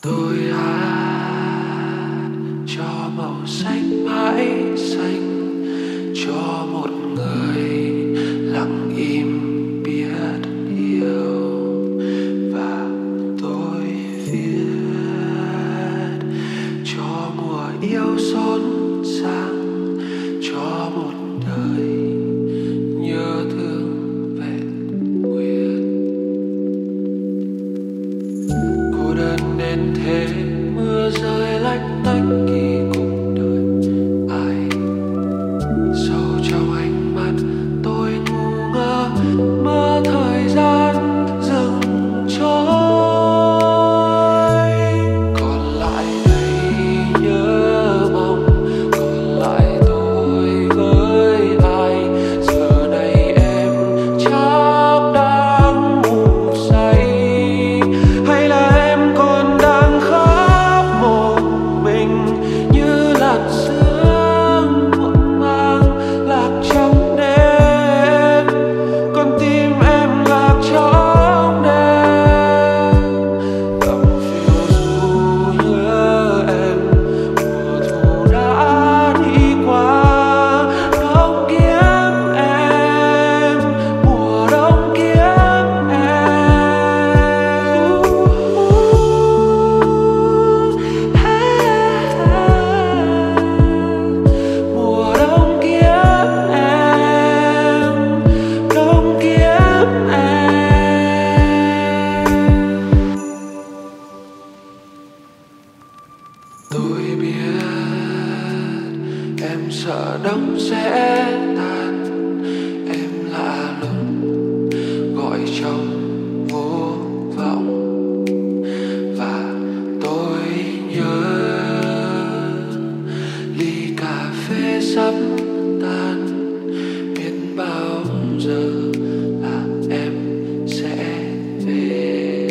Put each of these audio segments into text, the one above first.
Tôi hát cho màu xanh mãi xanh, cho một người lặng im biết yêu. Và tôi viết cho mùa yêu xốn sang, cho một đời nhớ thương vẹn nguyên. Cô đơn đến thế, mưa rơi lách tách kỳ cùng đời ai. Sâu trong ánh mắt tôi ngu ngơ, mơ thời gian dừng trôi. Còn lại đây nhớ mong, còn lại tôi với ai. Giờ này em chắc đang ngủ say, hay là em còn đang khóc một mình như làn sương muộn mang lạc trong đêm. Con tim em lạc trong đêm, cầm phiêu du nhớ em. Mùa thu đã đi qua, đông kiếm em, mùa đông kiếm em. Mùa đông kiếm em, đông kiếm em. Tôi biết em sợ đông sẽ tan, em lạ lùng gọi trong vô vọng. Và tôi nhớ ly cà phê sắp tan, biết bao giờ là em sẽ về.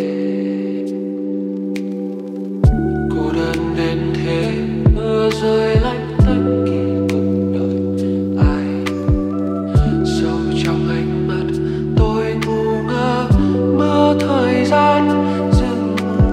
Cô đơn đến thế, mưa rơi lách tách kỳ cùng đời ai. Sâu trong ánh mắt tôi ngu ngơ, mơ thời gian dừng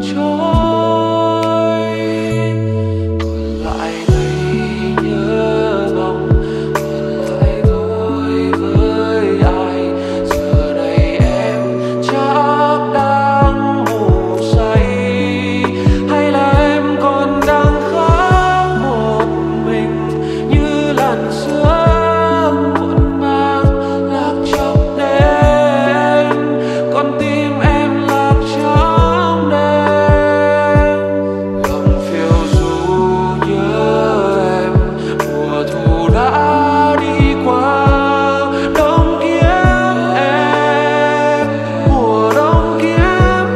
trôi. Còn lại đây nhớ mong, còn lại tôi với ai. Giờ này em chắc đang ngủ say, hay là em còn đang khóc một mình như làn sương muộn mang lạc trong đêm. Con tim em lạc trong đêm, lòng phiêu du nhớ em. Mùa thu đã đi qua, đông kiếm em, mùa đông kiếm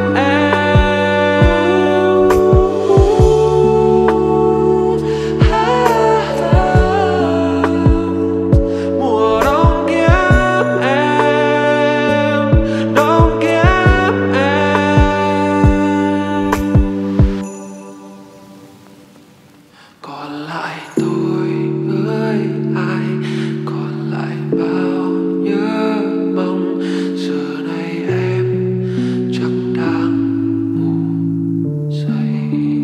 em. Mùa đông kiếm em, đông kiếm em. Còn lại tôi với ai, còn lại bao nhớ mong. Giờ này em chắc đang ngủ say.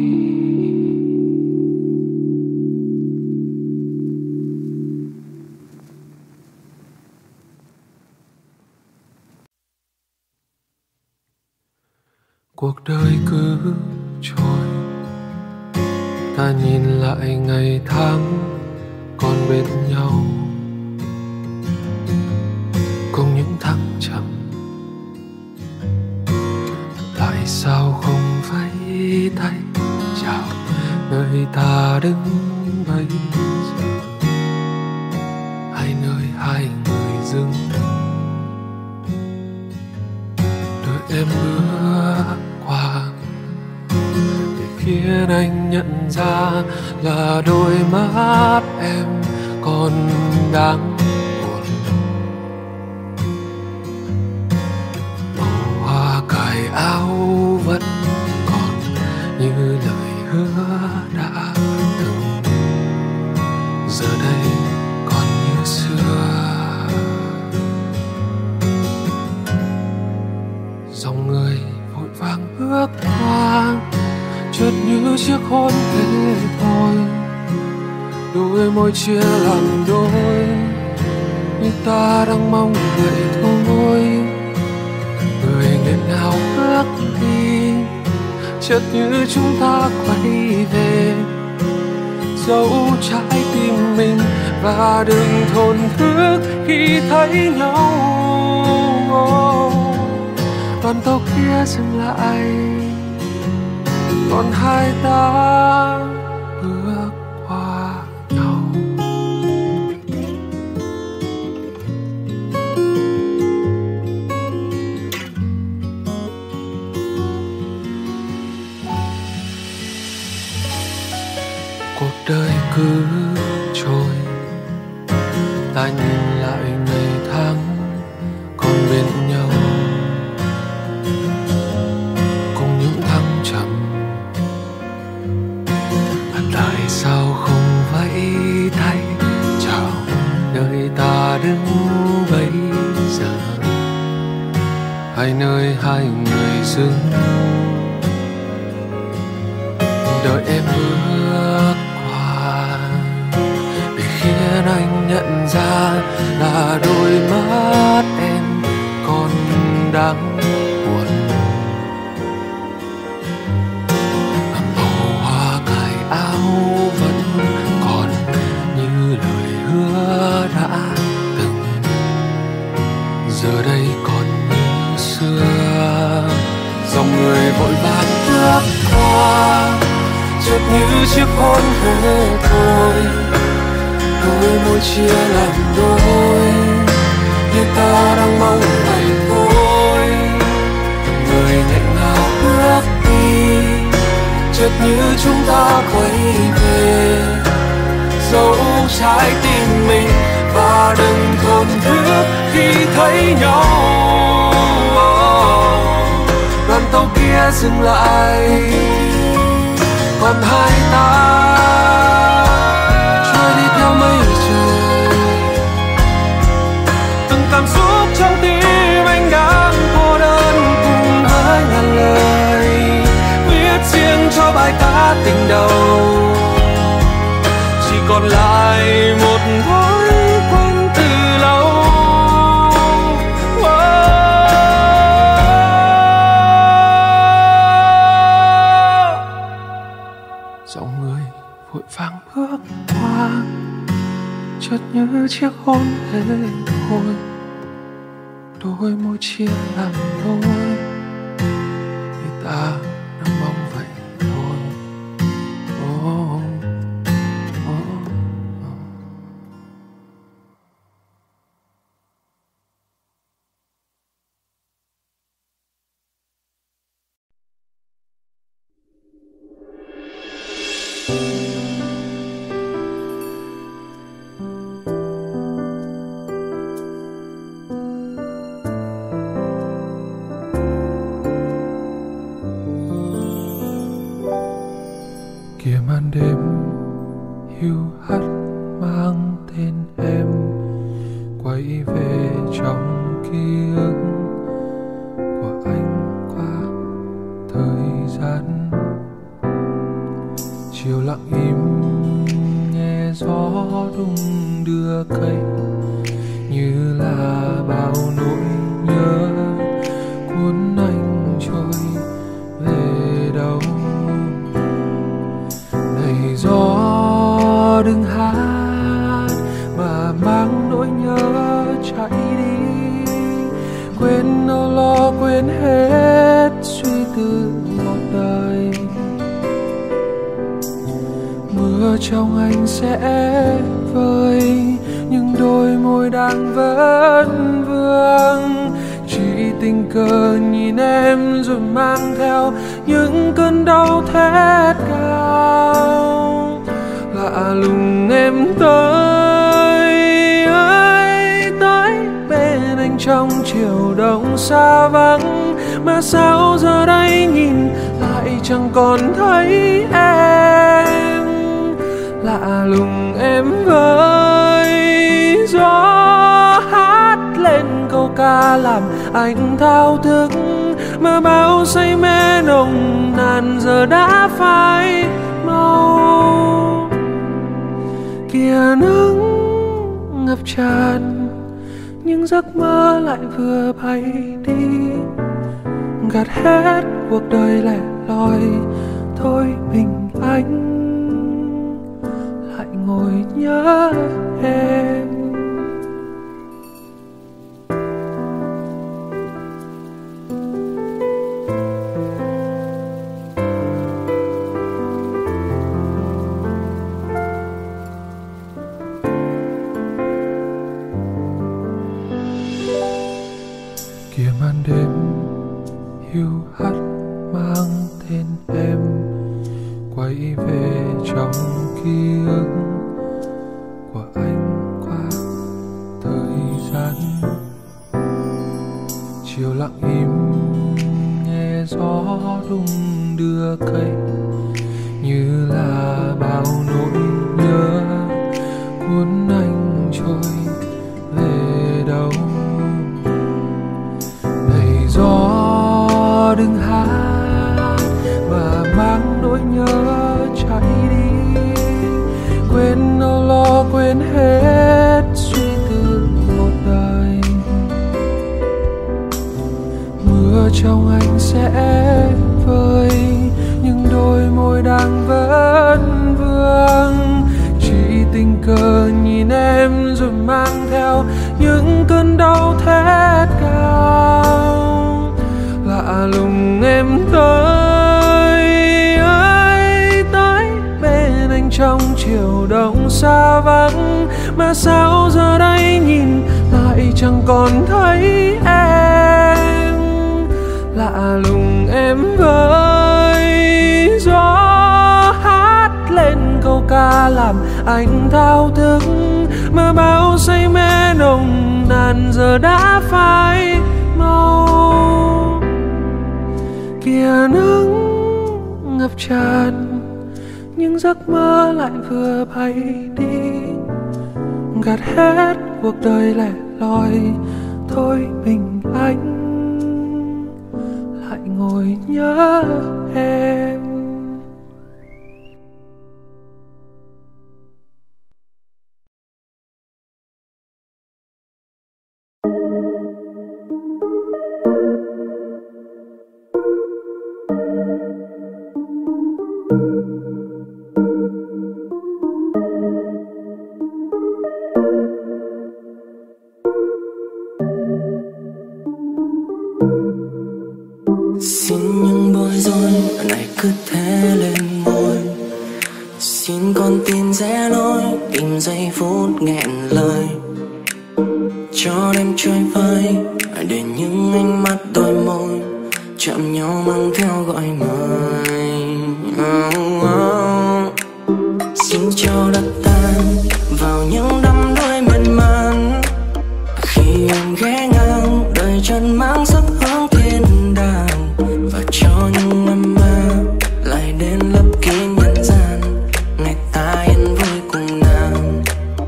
Cuộc đời cứ trôi, ta nhìn lại ngày tháng còn bên nhau, cùng những thăng trầm. Tại sao không vẫy tay chào nơi ta đứng bây giờ? Hai nơi hai người dừng, đợi em bước qua để khiến anh nhận ra là đôi mắt em còn đang buồn. Màu hoa cài áo vẫn còn như lời hứa đã từng, giờ đây còn như xưa. Dòng người vội vàng bước qua, chợt như chiếc hôn thế thôi, đôi môi chia làm đôi, như ta đang mong vậy thôi. Người nghẹn ngào bước đi, chợt như chúng ta quay về, giấu trái tim mình và đừng thổn thức khi thấy nhau. Đoàn tàu kia dừng lại, còn hai ta bước qua nhau. Cuộc đời cứ trôi, ta nhìn lại ngày tháng còn bên nhau, cùng những thăng trầm. Và tại sao không vẫy tay chào nơi ta đứng bây giờ, hai nơi hai người dừng đợi em bước qua, để khiến anh nhận ra là đôi mắt em còn đang buồn. Màu hoa cài áo vẫn còn như lời hứa đã từng, giờ đây còn như xưa. Dòng người vội vàng bước qua, chợt như chiếc hôn thế thôi, đôi môi chia làm đôi, như ta đang mong vậy thôi. Người nghẹn ngào bước đi, chợt như chúng ta quay về, giấu trái tim mình và đừng thổn thức khi thấy nhau. Đoàn tàu kia dừng lại, còn hai ta trôi đi theo mây trời. Từng cảm xúc trong tim anh đang cô đơn cùng với ngàn lời viết riêng cho bài ca tình đầu, chỉ còn lại một thói quen từ lâu. Dòng người vội vàng bước qua, chợt như chiếc hôn thế thôi, đôi môi chia làm đôi, như ta đang mong vậy thôi. Oh, oh, oh. Kìa màn đêm hiu hắt mang tên em, quay về trong ký ức của anh qua thời gian. Chiều lặng im nghe gió đung đưa cây, như là bao nỗi nhớ cuốn anh trôi về đâu. Này gió đừng hát mà mang nỗi nhớ chạy đi, quên âu lo quên hết suy tư một đời. Mưa trong anh sẽ vơi, nhưng đôi môi đang vẫn vương. Chỉ tình cờ nhìn em rồi mang theo những cơn đau thét cao. Lạ lùng em tới bên anh trong chiều đông xa vắng, mà sao giờ đây nhìn lại chẳng còn thấy em. Lạ lùng em với gió hát lên câu ca làm anh thao thức, mà bao say mê nồng nàn ngàn giờ đã phai màu. Kìa nắng ngập tràn, những giấc mơ lại vừa bay đi, gạt hết cuộc đời lẻ loi. Thôi mình anh lại ngồi nhớ em. Kìa màn đêm hiu hắt mang tên em, quay về trong ký ức của anh qua thời gian. Chiều lặng im nghe gió đung đưa cây, như là bao nỗi nhớ cuốn anh trôi về đâu. Này gió đừng hát mà mang nỗi nhớ chạy đi, quên âu lo quên hết suy tư một đời. Mưa trong anh sẽ vơi, nhưng đôi môi đang vẫn vương. Chỉ tình cờ nhìn em rồi mang theo những cơn đau thét cao. Lạ lùng em tới bên anh trong chiều đông xa vắng, mà sao giờ đây nhìn lại chẳng còn thấy em. Lạ lùng em với gió hát lên câu ca làm anh thao thức, mà bao say mê nồng nàn giờ đã phai màu. Kìa nắng ngập tràn, những giấc mơ lại vừa bay đi, gạt hết cuộc đời lẻ loi. Thôi mình anh lại ngồi nhớ em. Xin những bối rối này cứ thế lên môi, xin con tim rẽ lối tìm giây phút nghẹn lời, cho đêm trôi vơi để những ánh mắt đôi môi chạm nhau mang theo gọi mời. Xin cho đất tan vào những đắm đuối miên man, khi em ghé ngang đời chân mang sắc hướng thiên đàng, và cho những âm mơ lại đến lấp kín nhân gian, ngày ta yên vui cùng nàng.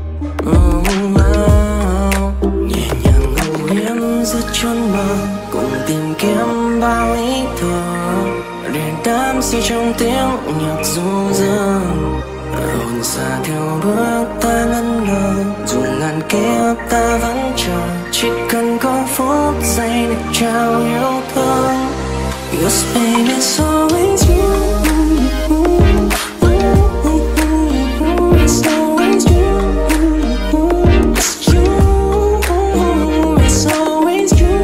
Nhẹ nhàng ngủ hiếm giữa chốn mơ, cùng tìm kiếm bao ý thơ để đắm say trong tiếng nhạc du dương. Hồn xa theo bước ta ngân ngơ, dù ngàn kiếp ta vẫn chờ, chỉ cần có phút giây để trao yêu thương. Yes, baby, it's always you. It's always you. It's you. It's always you.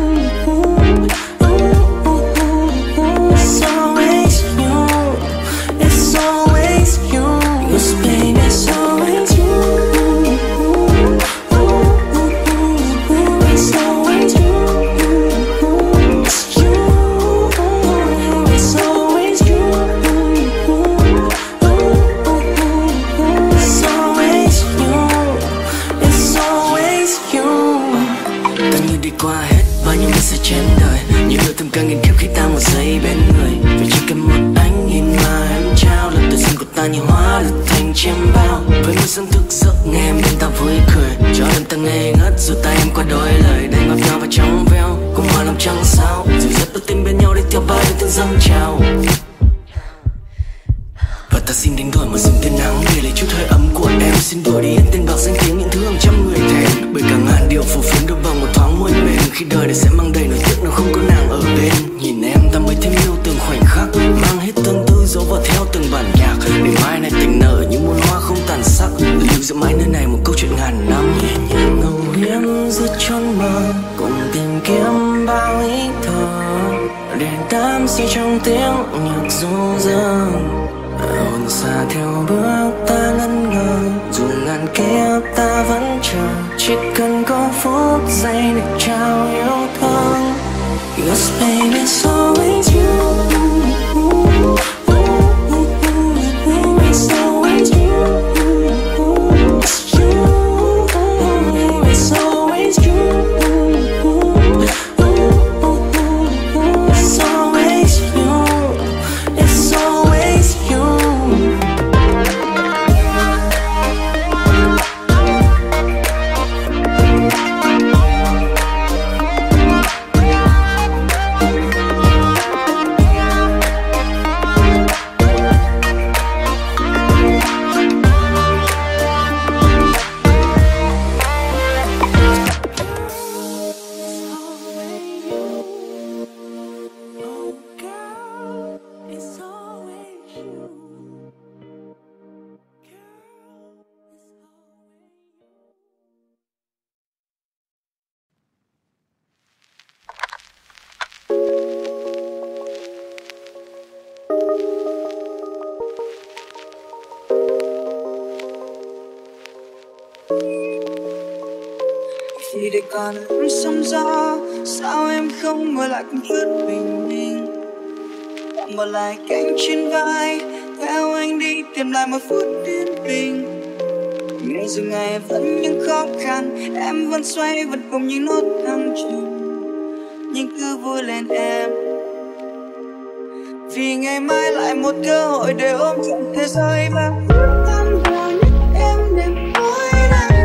It's always you. It's always you. Yes, baby, it's always you. It's always you. It's you. It's always you. It's always you. It's always you. Ta như đi qua hết bao nhiêu ngày sẽ trên đời, những điều thầm càng nghìn kiếp khi ta một giây bên người. Vì chỉ cần một ánh nhìn mà em trao, lần tự dưng của ta như hóa được thành chiêm bao. Với môi sân thức giấc nghe em bên ta vui cười, cho đêm ta ngây ngất dù ta em qua đôi lời đầy ngọt ngào và trong veo. Cùng mở lòng trăng sao, dịu dắt đôi tim bên nhau đi theo bao đêm tiếng dâng trào. ta xin đánh đổi mà dừng tên nắng để lấy chút hơi ấm của em. Xin đuổi đi hết tên bạc danh tiếng những thứ hàng trăm người thèm, bởi cả ngàn điều phù phiếm được bằng một thoáng môi mềm. Khi đời này sẽ mang đầy nỗi tiếc nếu không có nàng ở bên. Nhìn em ta mới thêm yêu từng khoảnh khắc, mang hết tâm tư giấu vào theo từng bản nhạc, để mai này tình nở những muôn hoa không tàn sắc, lưu giữ mãi nơi này một câu chuyện ngàn năm. Nhẹ nhàng ngẫu hiếm giữa chốn mơ, cùng tìm kiếm bao ý thơ, để đắm say trong tiếng nhạc ru dâng. Hồn xa theo bước ta ngẩn ngơ, dù ngàn kiếp ta vẫn chờ, chỉ cần có phút giây để trao yêu thương. Yes baby, it's always you. It's always you. It's you. It's always you. It's always you. It's always you. Khi để còn lắm sóng gió, sao em không ngồi lại cùng phút bình minh, mở lại cánh trên vai, theo anh đi tìm lại một phút yên bình. Ngày dù ngày vẫn những khó khăn, em vẫn xoay vẫn cùng những nốt thăng trầm, nhưng cứ vui lên em, vì ngày mai lại một cơ hội để ôm trọn thế giới và tâm vào nhất em đêm tối nay.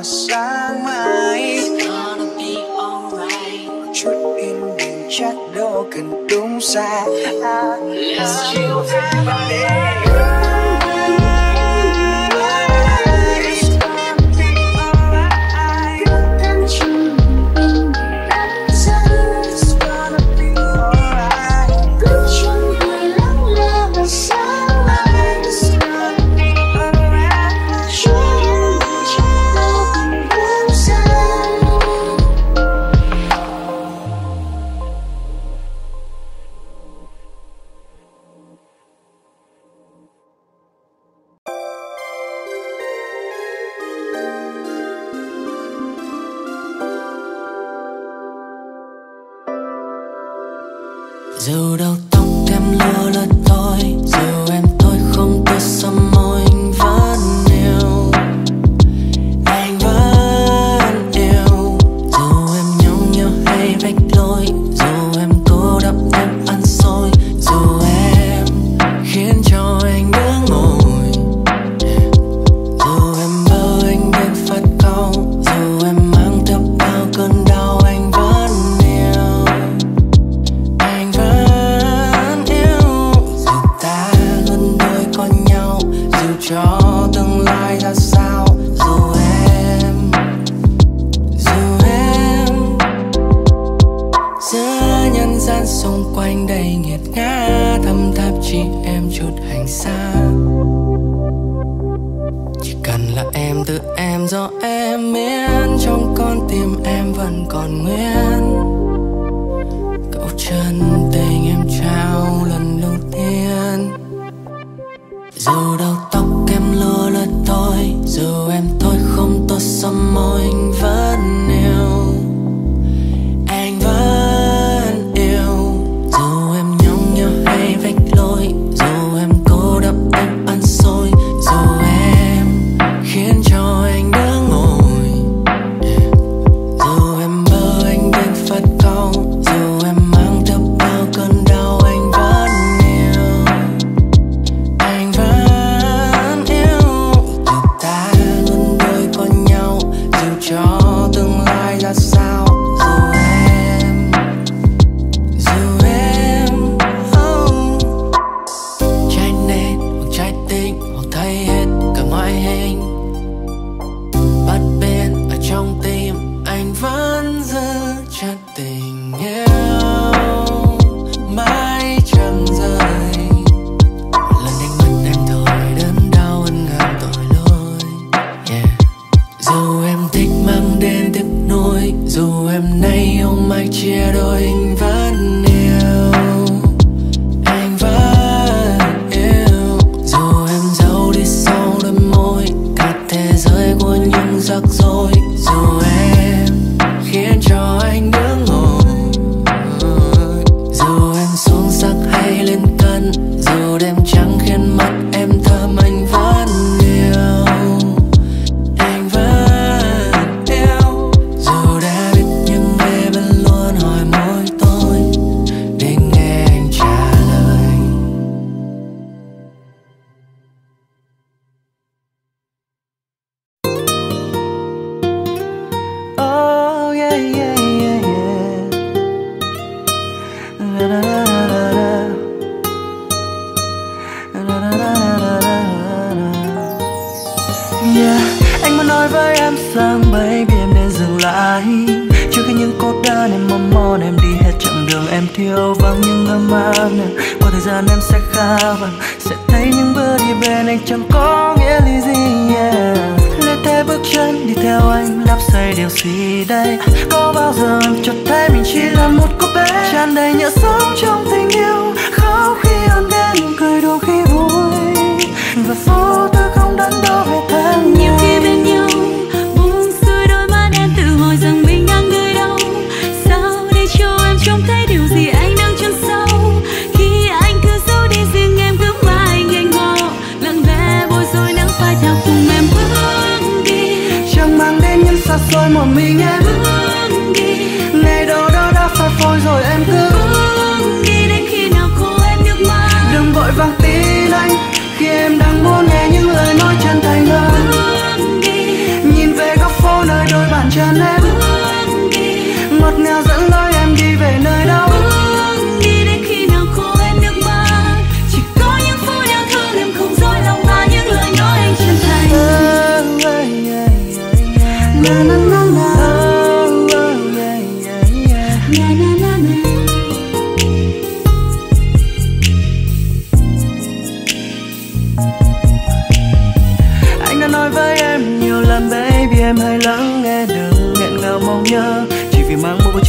Chút yên bình chắc đâu đâu cần đúng sai. Let's chill everybody. Dù đầu tóc em lưa lượt thôi, dù em thôi không tôi xăm môi, anh vẫn yêu, anh vẫn yêu. Dù em nhõng nhẽo hay vạch lối, dù em cô đắp em ăn xôi, dù em khiến cho anh đứng ngồi, dù em bơ anh đến phát câu, dù em mang theo bao cơn đau, anh vẫn yêu, anh vẫn yêu. Dù ta luôn đôi có nhau, dù cho tương lai ra sao, dù em giữa nhân gian xung quanh đầy nghiệt ngã, thầm tháp chỉ em chút hành xa. Chỉ cần là em tự em do em miễn, trong con tim em vẫn còn nguyên câu chân tình em trao lần đầu tiên. Dù đầu tóc em lưa lượt thôi, dù em thôi không tốt xăm môi, anh vẫn yêu, anh vẫn yêu. Dù em nhõng nhẽo hay vạch lối, dù em cô đắp em ăn xôi, dù em khiến cho anh đứng ngồi, dù em bơ anh đến phát câu, dù em mang theo bao cơn đau, anh vẫn yêu, anh vẫn yêu. Dù ta luôn đôi có nhau, dù cho tương lai ra sao, dù em trái nền hoặc trái tim hoặc thay hết cả ngoại hình, bất biến ở trong tim anh vẫn giữ chặt tình yêu mãi chẳng rời. Lần đánh mất em thôi đớn đau hơn ngàn tội lỗi, yeah. Dù em thích mang đến tiếc nuối, dù em nay yêu mai chia đôi, anh vẫn yêu, anh vẫn yêu. Dù em giấu đi sau đôi môi cả thế giới của những rắc rối, dù em khiến cho anh đứng ngồi, dù em xuống sắc hay lên cân, dù đêm trắng khiến mắt em thơm, anh vẫn yêu, anh vẫn yêu. Dù đã biết nhưng em vẫn luôn hỏi mỗi tôi để nghe anh trả lời. Oh yeah yeah yeah yeah. La la la la la. La la la la la la. Yeah, anh muốn nói với em rằng baby em nên dừng lại, trước khi những cô đơn em mong mòn em đi hết chặng đường em thiếu vắng những ấm áp này. Qua thời gian em sẽ khá vàng, sẽ thấy những bước đi bên anh chẳng có nghĩa lý gì, yeah. Lê thế bước chân đi theo anh đắp xây điều gì đây, có bao giờ em chợt thấy mình chỉ là một cô bé tràn đầy nhựa sống trong tình yêu, khóc khi ơn đến cười đôi khi vui, và phố tôi không đắn đo về thân. Nhiều khi bên nhau buông xuôi đôi mắt em tự hỏi rằng mình đang nơi đâu, sao để cho em trông thấy điều gì anh đang chân sâu. Khi anh cứ giấu đi riêng em cứ mãi ngây ngô, lặng lẽ bối rối nắng phai theo cùng em bước đi, Chẳng mang đến những xa xôi một mình em bước đi.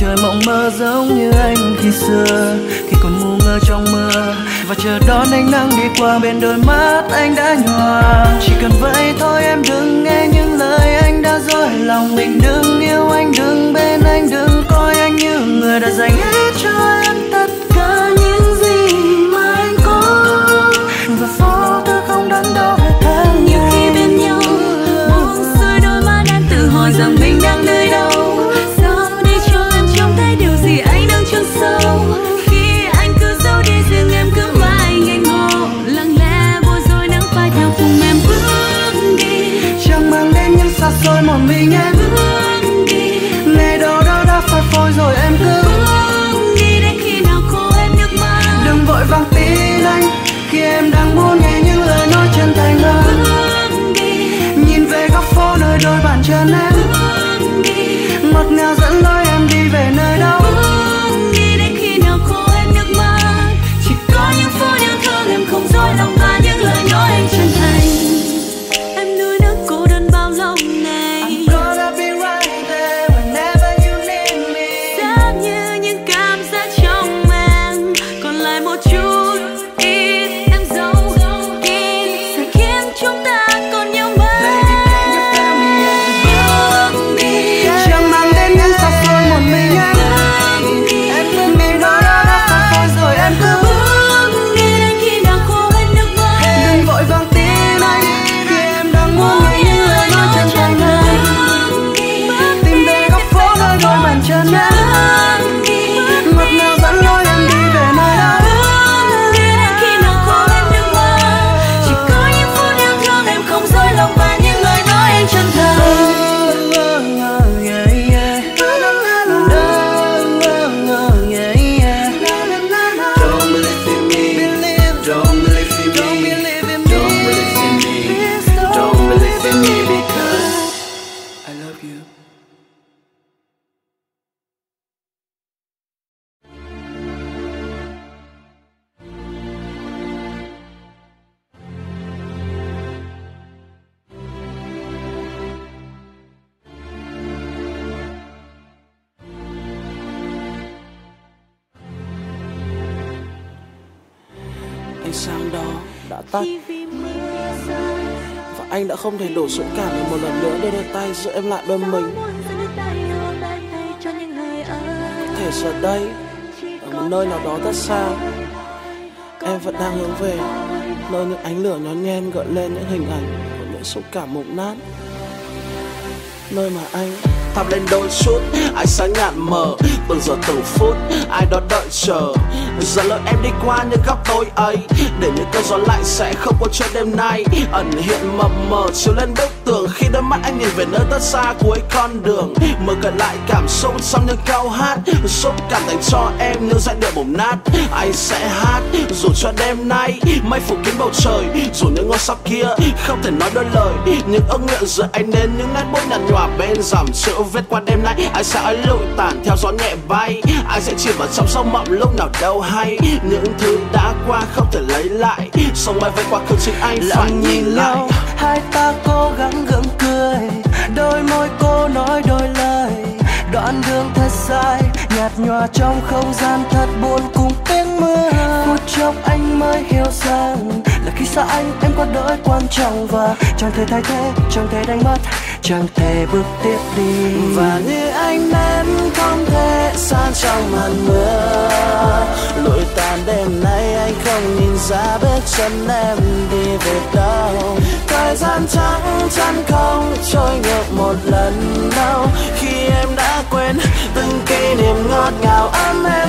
trời mộng mơ giống như anh khi xưa, khi còn ngu ngơ trong mưa và chờ đón ánh nắng đi qua bên đôi mắt anh đã nhòa. Chỉ cần vậy thôi em đừng nghe những lời anh đã dối lòng mình, đừng yêu anh, đừng bên anh, đừng coi anh như người đã dành hết cho em tất cả những gì mà anh có, và phố tôi không đắn đo về tháng nhiều khi bên nhau buông xuôi đôi mắt em tự hỏi rằng mình đang nơi đâu, sao để cho em trông thấy điều gì anh đang chôn sâu. Khi anh cứ giấu đi riêng em cứ mãi ngây ngô, lặng lẽ bối rối nắng phai theo cùng em bước đi, chẳng mang đến những xa xôi một mình em bước đi, ngày đó đã phai phôi rồi em cứ bước đi đến khi nào khô hết nước mắt. đừng vội vàng tin anh khi em đang muốn nghe những lời nói chân thành hơn, nhìn về góc phố nơi đôi bàn chân em ngọt ngào dẫn lối em đi về nơi đâu. Đi đến khi nào khô hết nước mắt, chỉ có những phút yêu thương em không dối lòng và những lời nói anh chân thành. Em nuối nước cô đơn bao lâu này, I'm gonna be right there whenever you need me. giá như những cảm giác trong em còn lại một chút ít em giấu kín, sẽ khiến chúng ta còn nhau mãi. Chẳng mang đến những xa xôi một mình em cứ ngày đó đã phai phôi rồi em cứ bước đi đến khi nào khô hết nước mắt. đừng vội vàng tin anh khi em đang muốn nghe những lời nói chân thành hơn, tìm về góc phố nơi đôi bàn chân em ngọt ngào dẫn lối em đi về nơi đâu. Đi đến khi nào khô hết nước mắt, chỉ có những phút yêu thương em không dối lòng và những lời nói anh chân thành. Don't believe in me, don't believe in me, don't believe in me, don't believe in me because I love you. Ánh sáng đó đã tắt và anh đã không thể đủ dũng cảm để một lần nữa đưa đôi tay giữ em lại bên mình. Có thể giờ đây ở một nơi nào đó rất xa, em vẫn đang hướng về nơi những ánh lửa nhón nhen gợi lên những hình ảnh của những xúc cảm mục nát, nơi mà anh thắp lên đôi chút ánh sáng nhạt mờ, từng giờ từng phút ai đó đợi chờ. Giờ lỡ em đi qua những góc tối ấy, để những cơn gió lạnh sẽ không có cho đêm nay ẩn hiện mập mờ chiếu lên bức tường. Khi đôi mắt anh nhìn về nơi rất xa cuối con đường, mở gợi lại cảm xúc trong những câu hát, xúc cảm dành cho em những giai điệu bồng nát. Anh sẽ hát dù cho đêm nay mây phủ kín bầu trời, dù những ngôi sao kia không thể nói đôi lời, những ước nguyện giữa anh nên những nét bút nhạt nhòa bên dòng chữ viết qua đêm nay. Anh sẽ ấy lụi tàn theo gió nhẹ bay, anh sẽ chìm vào trong sông mộng lúc nào đâu hay. Những thứ đã qua không thể lấy lại, sông bay với quá khứ chính anh phải nhìn lại. Hai ta cố gắng gượng cười, đôi môi cô nói đôi lời, đoạn đường thật dài nhạt nhòa trong không gian thật buồn cùng tiếng mưa. Phút chốc anh mới hiểu rằng là khi xa anh em có đôi quan trọng, và chẳng thể thay thế, chẳng thể đánh mất, chẳng thể bước tiếp đi. Và như ánh nến không thể xa trong màn mưa, lụi tàn đêm nay anh không nhìn ra bước chân em đi về đâu. Thời gian trắng chắn không trôi ngược một lần đâu, khi em đã quên từng kỷ niệm ngọt ngào ấm em.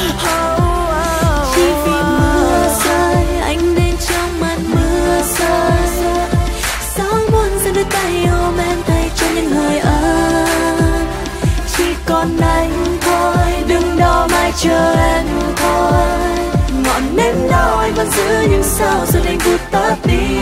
Chỉ vì mưa rơi anh đến trong màn mưa rơi, sao muốn giơ đôi tay ôm em thay cho những hơi ấm. Chỉ còn anh thôi, đừng đâu mãi chờ em thôi. Ngọn nến đó anh vẫn giữ nhưng sao giờ anh vụt tắt đi.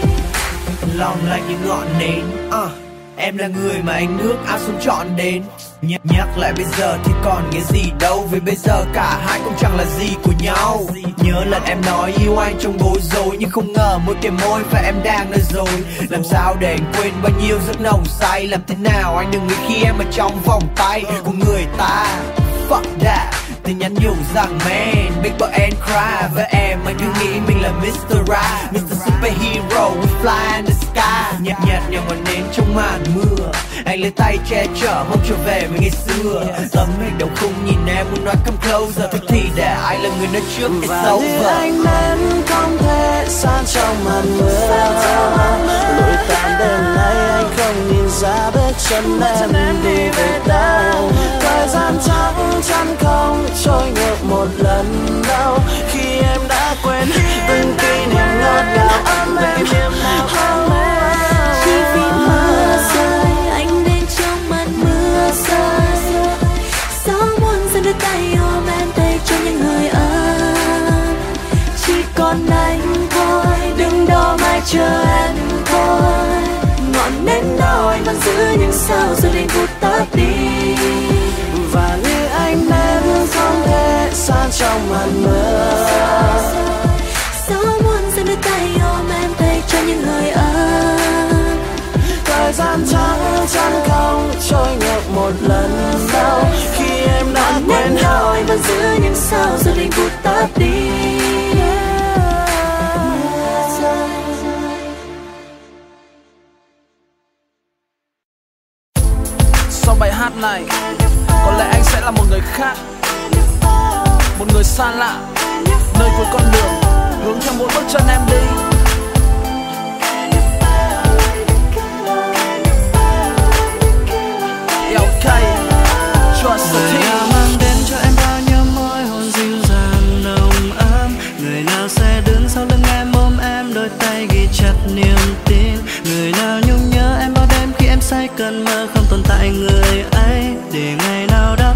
Lòng lạnh như ngọn nến, em là người mà anh ước áp xuống trọn đến. Nhắc lại bây giờ thì còn nghĩa gì đâu, vì bây giờ cả hai cũng chẳng là gì của nhau. Nhớ lần em nói yêu anh trong bối rối, nhưng không ngờ mỗi cái môi và em đang nói dối. Làm sao để anh quên bao nhiêu giấc nồng say, làm thế nào anh đừng nghĩ khi em ở trong vòng tay của người ta. Fuck that. Tin nhắn nhủ rằng man, big boy and cry. Với em anh cứ nghĩ mình là Mr. Right, Mr. Superhero, we fly in the sky. Nhạt nhạt nhòa ngọn nến trong màn mưa, anh lấy tay che chở mong trở về với ngày xưa. Tấm hình đầu khung nhìn em muốn nói come closer, thôi thì để ai là người nói trước it's over. Và anh nến không thể san trong màn mưa, lụi tàn đêm nay anh không nhìn ra bước chân em đi về đâu. Thời gian trắng chắn không trôi ngược một lần đâu, khi em đã quên từng kỷ niệm ngọt ngào ấm êm niềm nào không em. Chỉ vì mưa rơi anh đến trong màn mưa rơi, gió muốn giơ đôi tay ôm em tay cho những người ấm. Chỉ còn anh thôi, đừng đâu mãi chờ em thôi. Ngọn nến đó anh vẫn giữ nhưng sao rồi liền vụt tắt đi. Và như anh nến không thể san trong màn mưa, gió muốn giơ đôi tay ôm em tay cho những người ấm. thời gian chẳng không trôi ngược một lần đâu, khi em đã quên rồi vẫn giữ nhưng sao rồi liền vụt tắt đi. Sau bài hát này có lẽ anh sẽ là một người khác, một người xa lạ, nơi cuối con đường hướng theo mỗi bước chân em đi. Okay, trust the team. Người nào mang đến cho em bao nhiêu môi hôn dịu dàng nồng ấm, người nào sẽ đứng sau lưng em ôm em đôi tay ghi chặt niềm tin. Người nào nhung nhớ em bao đêm khi em say cơn mơ không tồn tại người ấy, để ngày nào đó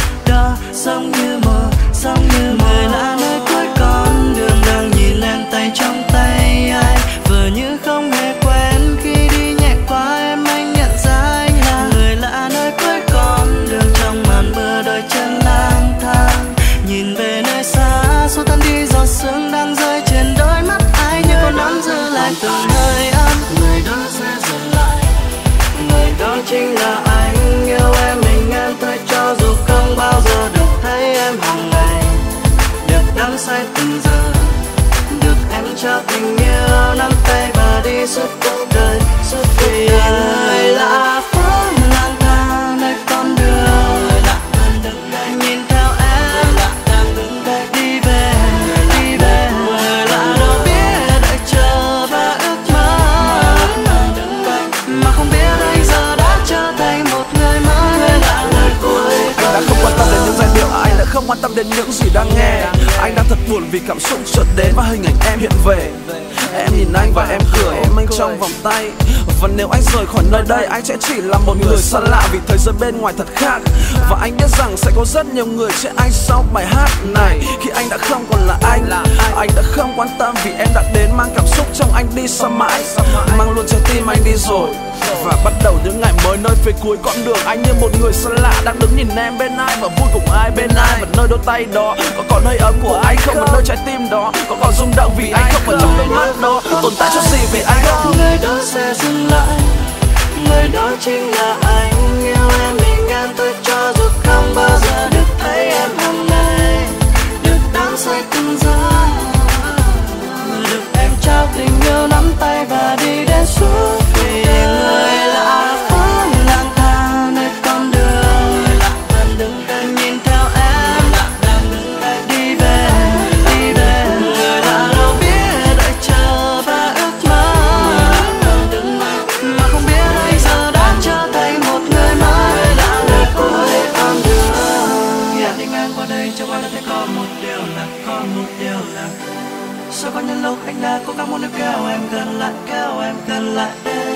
sống như mơ, sống như mơ. Người lạ nơi cuối con đường đang nhìn em tay trong tay ai, vừa như không hề quen khi đi nhẹ qua em anh nhận ra anh là người lạ nơi cuối con đường trong màn mưa đôi chân lang thang. Nhìn về nơi xa xua tan đi giọt sương đang rơi trên đôi mắt ai, như con nắng giữ lại từng hơi ấm. Người đó sẽ dừng lại, người đó chính là anh. Yêu em mình em thôi cho dù không bao giờ được thấy em hàng ngày, được đắm say từng giờ, được em cho tình yêu nắm tay và đi suốt cuộc đời, suốt vì người lạ phố lang thang nơi con đường. Người lạ đang đứng đây nhìn theo em, người lạ đang đứng đây đi về, đi về. Người lạ đâu biết đợi chờ và ước mơ, đang đứng đây mà không biết anh giờ đã trở thành một người mới. Người lạ nơi cuối Anh đã không quan tâm đến những giai điệu, anh lại không quan tâm đến những gì đang nghe. Anh đang thật buồn vì cảm xúc chợt đến và hình ảnh em hiện về. Em nhìn anh và em cười, ôm anh trong vòng tay. Và nếu anh rời khỏi nơi đây, anh sẽ chỉ là một người xa lạ, vì thế giới bên ngoài thật khác. Và anh biết rằng sẽ có rất nhiều người chê anh sau bài hát này, khi anh đã không còn là anh. Anh đã không quan tâm vì em đã đến mang cảm xúc trong anh đi xa mãi, mang luôn trái tim anh đi rồi. Và bắt đầu những ngày mới nơi phía cuối con đường, anh như một người xa lạ đang đứng nhìn em bên ai và vui cùng ai bên ai. Và nơi đôi tay đó có còn hơi ấm của anh không, và nơi trái tim đó có còn rung động vì anh không, và trong đôi mắt đó tồn tại chút gì vì anh không. Người đó sẽ dừng lại, người đó chính là anh. Yêu em mình em tôi cho dù không bao giờ được thấy em hàng ngày, được đắm say từng giờ, được em trao tình yêu nắm tay và đi đến suốt. Vì người lạ phố lang thang nơi con đường, người lạ đang đứng đây nhìn theo em, đang đứng đây đi về, đi về. Người lạ đâu biết đợi chờ và ước mơ, đang đứng đây mà không biết anh giờ đã trở thành một người mới. Người lạ nơi cuối con đường, khi anh đi ngang qua đây trong anh đã thấy có một điều là, có một điều là sau bao nhiêu lúc anh đã cố gắng muốn được kéo em gần lại, kéo em gần lại.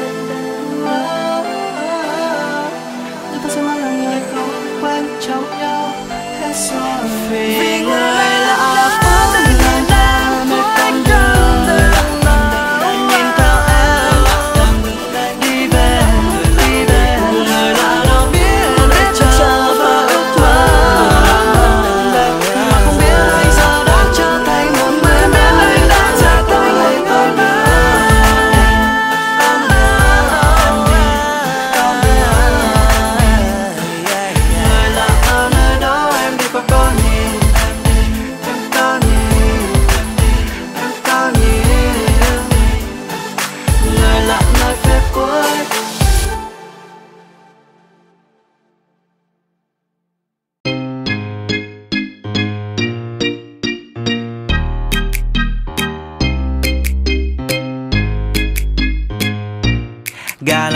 Nhưng ta sẽ mãi là người không quen trong nhau hết rồi. Vì người lạ phố lang thang nơi con đường, người lạ đang nhìn theo em, đang đứng đây đi về, đi về. Người lạ đâu biết để chờ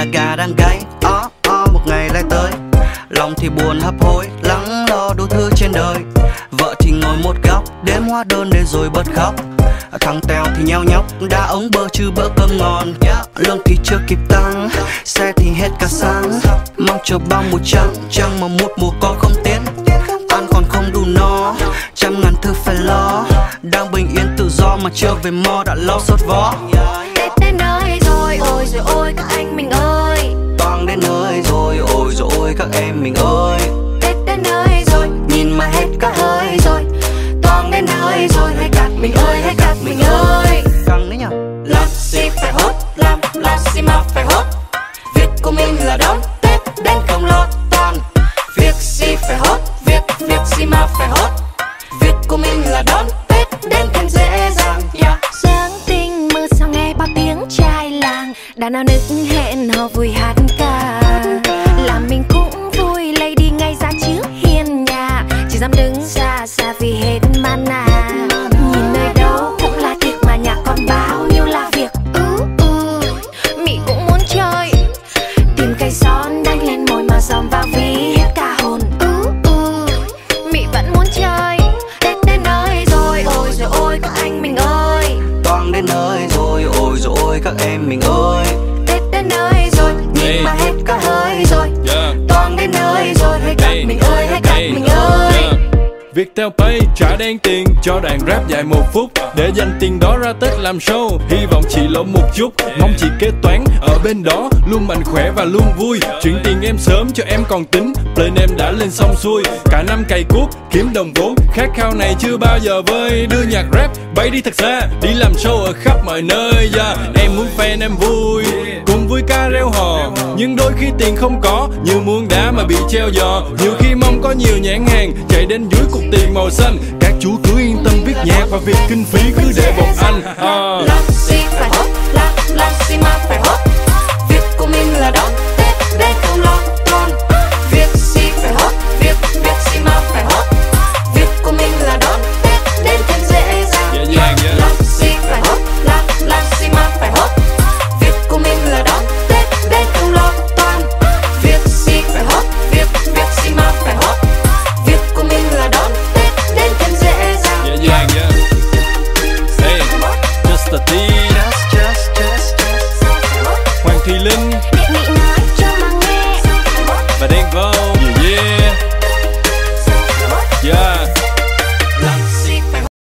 gà đang gáy. Một ngày lại tới, lòng thì buồn hấp hối, lắng lo đủ thứ trên đời. Vợ thì ngồi một góc, đếm hóa đơn để rồi bật khóc. Thằng Tèo thì nheo nhóc, đã ống bơ chứ bữa cơm ngon. Lương thì chưa kịp tăng, xe thì hết cả xăng. Mong chờ bao mùa trăng mà một mùa con không tiến. Ăn còn không đủ no, trăm ngàn thứ phải lo. Đang bình yên tự do mà chưa về mò đã lo sốt vó. Tết đến nơi rồi, ôi rồi ôi các anh mình ơi. Toang đến nơi rồi, ôi rồi ôi các em mình ơi. Tết đến nơi rồi, nhìn mà hết cả hơi rồi. Toang đến nơi rồi, hãy các mình ơi, hãy các mình ơi. Căng đấy nhở. Làm gì phải hốt, làm gì mà phải hốt. Việc của mình là đón Tết đến không lo toan. Việc gì phải hốt, việc gì mà phải hốt. Việc của mình là đón Tết đến thêm dễ dàng. Sáng tinh mơ sao nghe bao tiếng trai làng, đàn nào nức hẹn hò vui hát ca. Làm mình cũng vui lấy đi ngay ra trước hiên nhà, chỉ dám đứng xa xa vì hết mana. Nhìn nơi đâu cũng là tiệc mà nhà còn bao nhiêu là việc. Mị cũng muốn chơi, tìm cây son đánh lên môi mà dòm vào vì hết cả hồn. Mị vẫn muốn chơi. Tết đến nơi rồi, ôi rồi ôi các anh mình ơi. Toang đến nơi rồi, ôi rồi ôi các em mình ơi. Tết đến nơi rồi, nhìn mà hết cả hơi rồi. Toang đến nơi rồi, hãy các mình ơi, hãy các mình ơi. Viettel Pay trả đen tiền cho đoạn rap dài 1 phút để dành tiền đó ra Tết làm show. Hy vọng chị lỗ một chút, mong chị kế toán ở bên đó luôn mạnh khỏe và luôn vui. Chuyển tiền em sớm cho em còn tính, plan em đã lên xong xuôi. Cả năm cày cuốc kiếm đồng vốn, khát khao này chưa bao giờ vơi. Đưa nhạc rap bay đi thật xa, đi làm show ở khắp mọi nơi. Em muốn fan em vui, cùng vui ca reo hò. Nhưng đôi khi tiền không có, như muôn đá mà bị treo giò. Nhiều khi mong có nhiều nhãn hàng chạy đến dưới cục tiền màu xanh. Các chú cứ yên tâm viết nhạc và việc kinh phí cứ để bọn anh. Làm gì phải hốt, làm gì mà phải hốt. Việc của mình là đón Tết đến không lo toan. Việc gì phải hốt, việc gì mà phải hốt. Việc của mình là đón Tết đến thêm dễ dàng. Làm gì phải hốt, làm gì mà phải hốt. Việc của mình là đón Tết đến không lo toan. Việc gì phải hốt, việc gì mà phải hốt. Việc của mình là đón Tết đến thêm dễ dàng. Hey, just a tea. Hoàng Thùy Linh và Đen Vâu. Yeah. Làm gì phải hốt.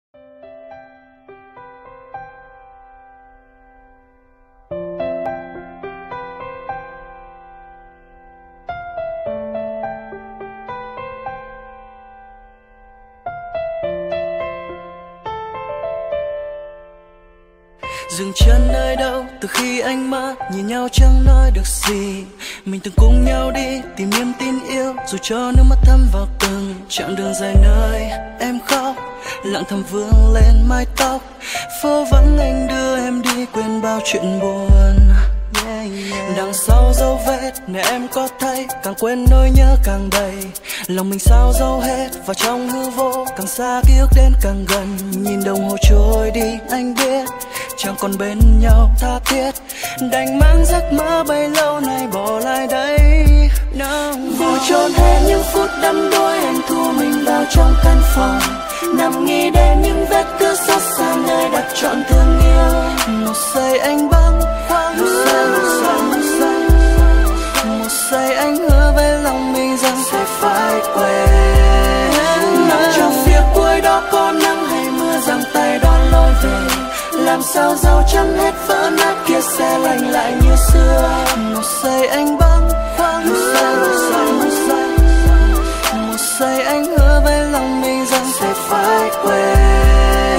Dừng chân nơi đâu từ khi anh mất, nhìn nhau chẳng nói được gì. Mình từng cùng nhau đi tìm niềm tin yêu, dù cho nước mắt thấm vào từng chặng đường dài nơi em khóc. Lặng thầm vương lên mái tóc, phố vắng anh đưa em đi quên bao chuyện buồn. Đằng sau dấu vết này em có thấy, càng quên nỗi nhớ càng đầy. Lòng mình sao dấu hết vào trong hư vô, càng xa ký ức đến càng gần. Nhìn đồng hồ trôi đi anh biết chẳng còn bên nhau tha thiết, đành mang giấc mơ bấy lâu nay bỏ lại đây. Vụ trốn hết những phút đắm đuối, anh thu mình vào trong căn phòng, nằm nghĩ đến những vết cứ xót xa nơi đặt trọn thương yêu. Một giây anh bâng khuâng, một giây anh hứa với lòng mình rằng sẽ phải quên. Nằm trong phía cuối đó có nắng hay mưa giăng tay đón lối về, làm sao dấu chân hết vỡ nát kia sẽ lành lại như xưa. Một giây anh bâng khuâng, một giây anh hứa với lòng mình rằng sẽ phải quên.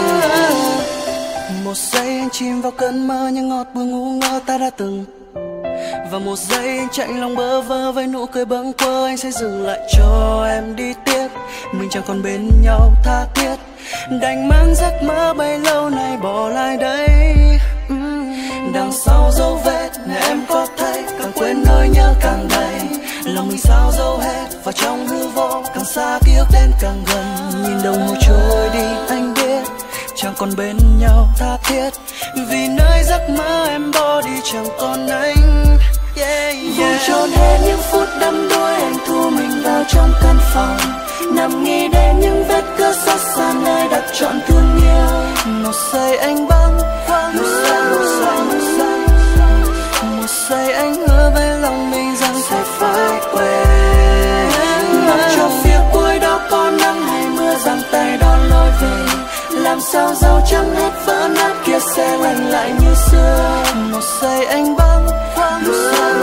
Một giây anh chìm vào cơn mơ những ngọt bùi ngu ngơ ta đã từng. Và một giây anh chạy lòng bơ vơ với nụ cười bâng quơ, anh sẽ dừng lại cho em đi tiếp. Mình chẳng còn bên nhau tha thiết, đành mang giấc mơ bấy lâu nay bỏ lại đây. Đằng sau dấu vết này em có thấy, càng quên nỗi nhớ càng đầy. Lòng mình sao dấu hết vào trong hư vô, càng xa ký ức đến càng gần. Nhìn đồng hồ trôi đi anh biết chẳng còn bên nhau tha thiết, vì nơi giấc mơ em bỏ đi chẳng còn anh. Vui trốn hết những phút đắm đuối, anh thu mình vào trong căn phòng, nằm nghĩ đến những vết cưa xót xa nơi đặt trọn thương yêu. Một giây anh bâng khuâng, một giây anh hứa với lòng mình rằng sẽ phải quên. Mặc cho phía cuối đó có nắng hay mưa giăng tay đón lối về, làm sao dấu chấm hết vỡ nát kia sẽ lành lại như xưa. Một giây anh bâng khuâng, một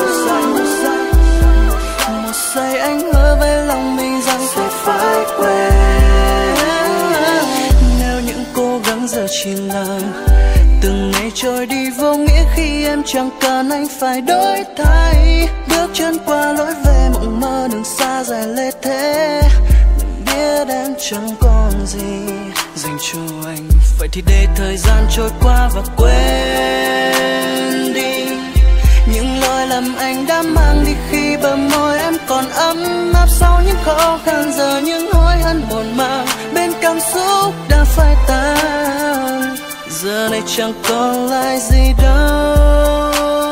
giây anh hứa với lòng mình rằng sẽ phải quên. Nếu những cố gắng giờ chỉ là từng ngày trôi đi vô nghĩa khi em chẳng cần anh phải đổi thay. Bước chân qua lối về mộng mơ đường xa dài lê thế, đừng biết em chẳng còn gì dành cho anh. Vậy thì để thời gian trôi qua và quên đi những lỗi lầm anh đã mang đi khi bờ môi em còn ấm áp. Sau những khó khăn giờ những hối hận buồn mang bên cảm xúc đã phai tàn, giờ này chẳng còn lại gì đâu.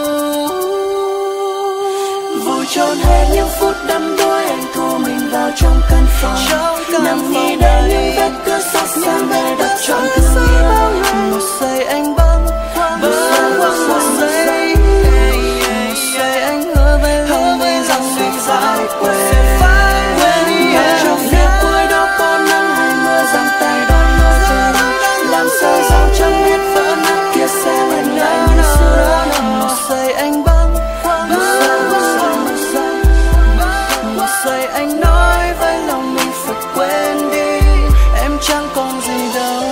Vui trốn hết những phút đắm đuối, anh thu mình vào trong căn phòng, nằm nghĩ đến những vết cưa xót xa nơi đặt trọn thương yêu. Một giây anh bâng khuâng, một giây anh hứa với lòng mình rằng mình phải quên. Mặc cho phía cuối đó có nắng hay mưa giăng tay đón lối về, làm sao dấu chân biết vỡ nát kia sẽ lành lại như xưa. Một giây anh bâng khuâng, một giây anh nói với lòng mình phải quên đi, em chẳng còn gì đâu.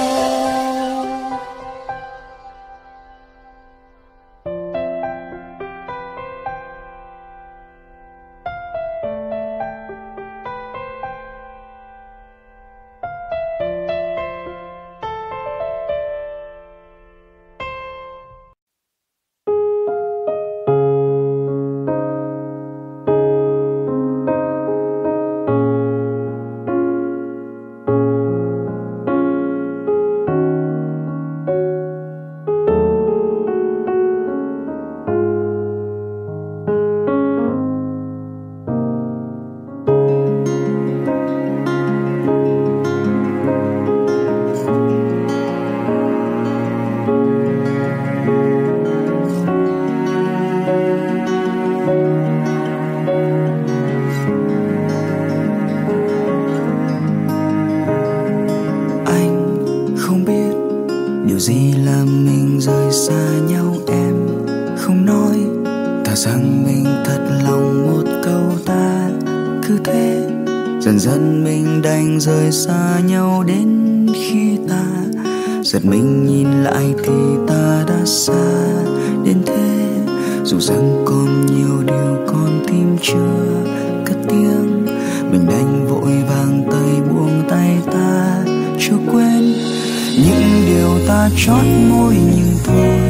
Rời xa nhau đến khi ta giật mình nhìn lại thì ta đã xa đến thế. Dù rằng còn nhiều điều con tim chưa cất tiếng, mình đành vội vàng tay buông tay ta chưa quên những điều ta chót môi nhưng thôi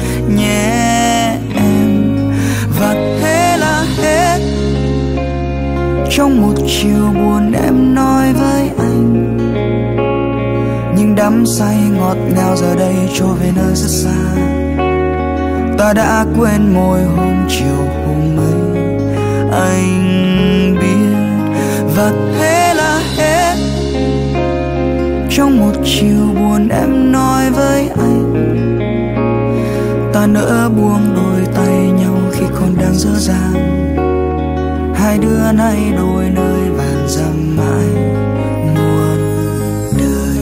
nhé em. Và thế là hết trong một chiều buồn em nói với anh, nhưng đắm say ngọt ngào giờ đây trôi về nơi rất xa. Ta đã quên môi hôm chiều hôm ấy anh biết. Và thế là hết trong một chiều buồn em nói với anh, ta nỡ buông đôi tay nhau khi còn đang dở dang. Hai đứa nay đôi nơi vàn dặm mãi muôn đời.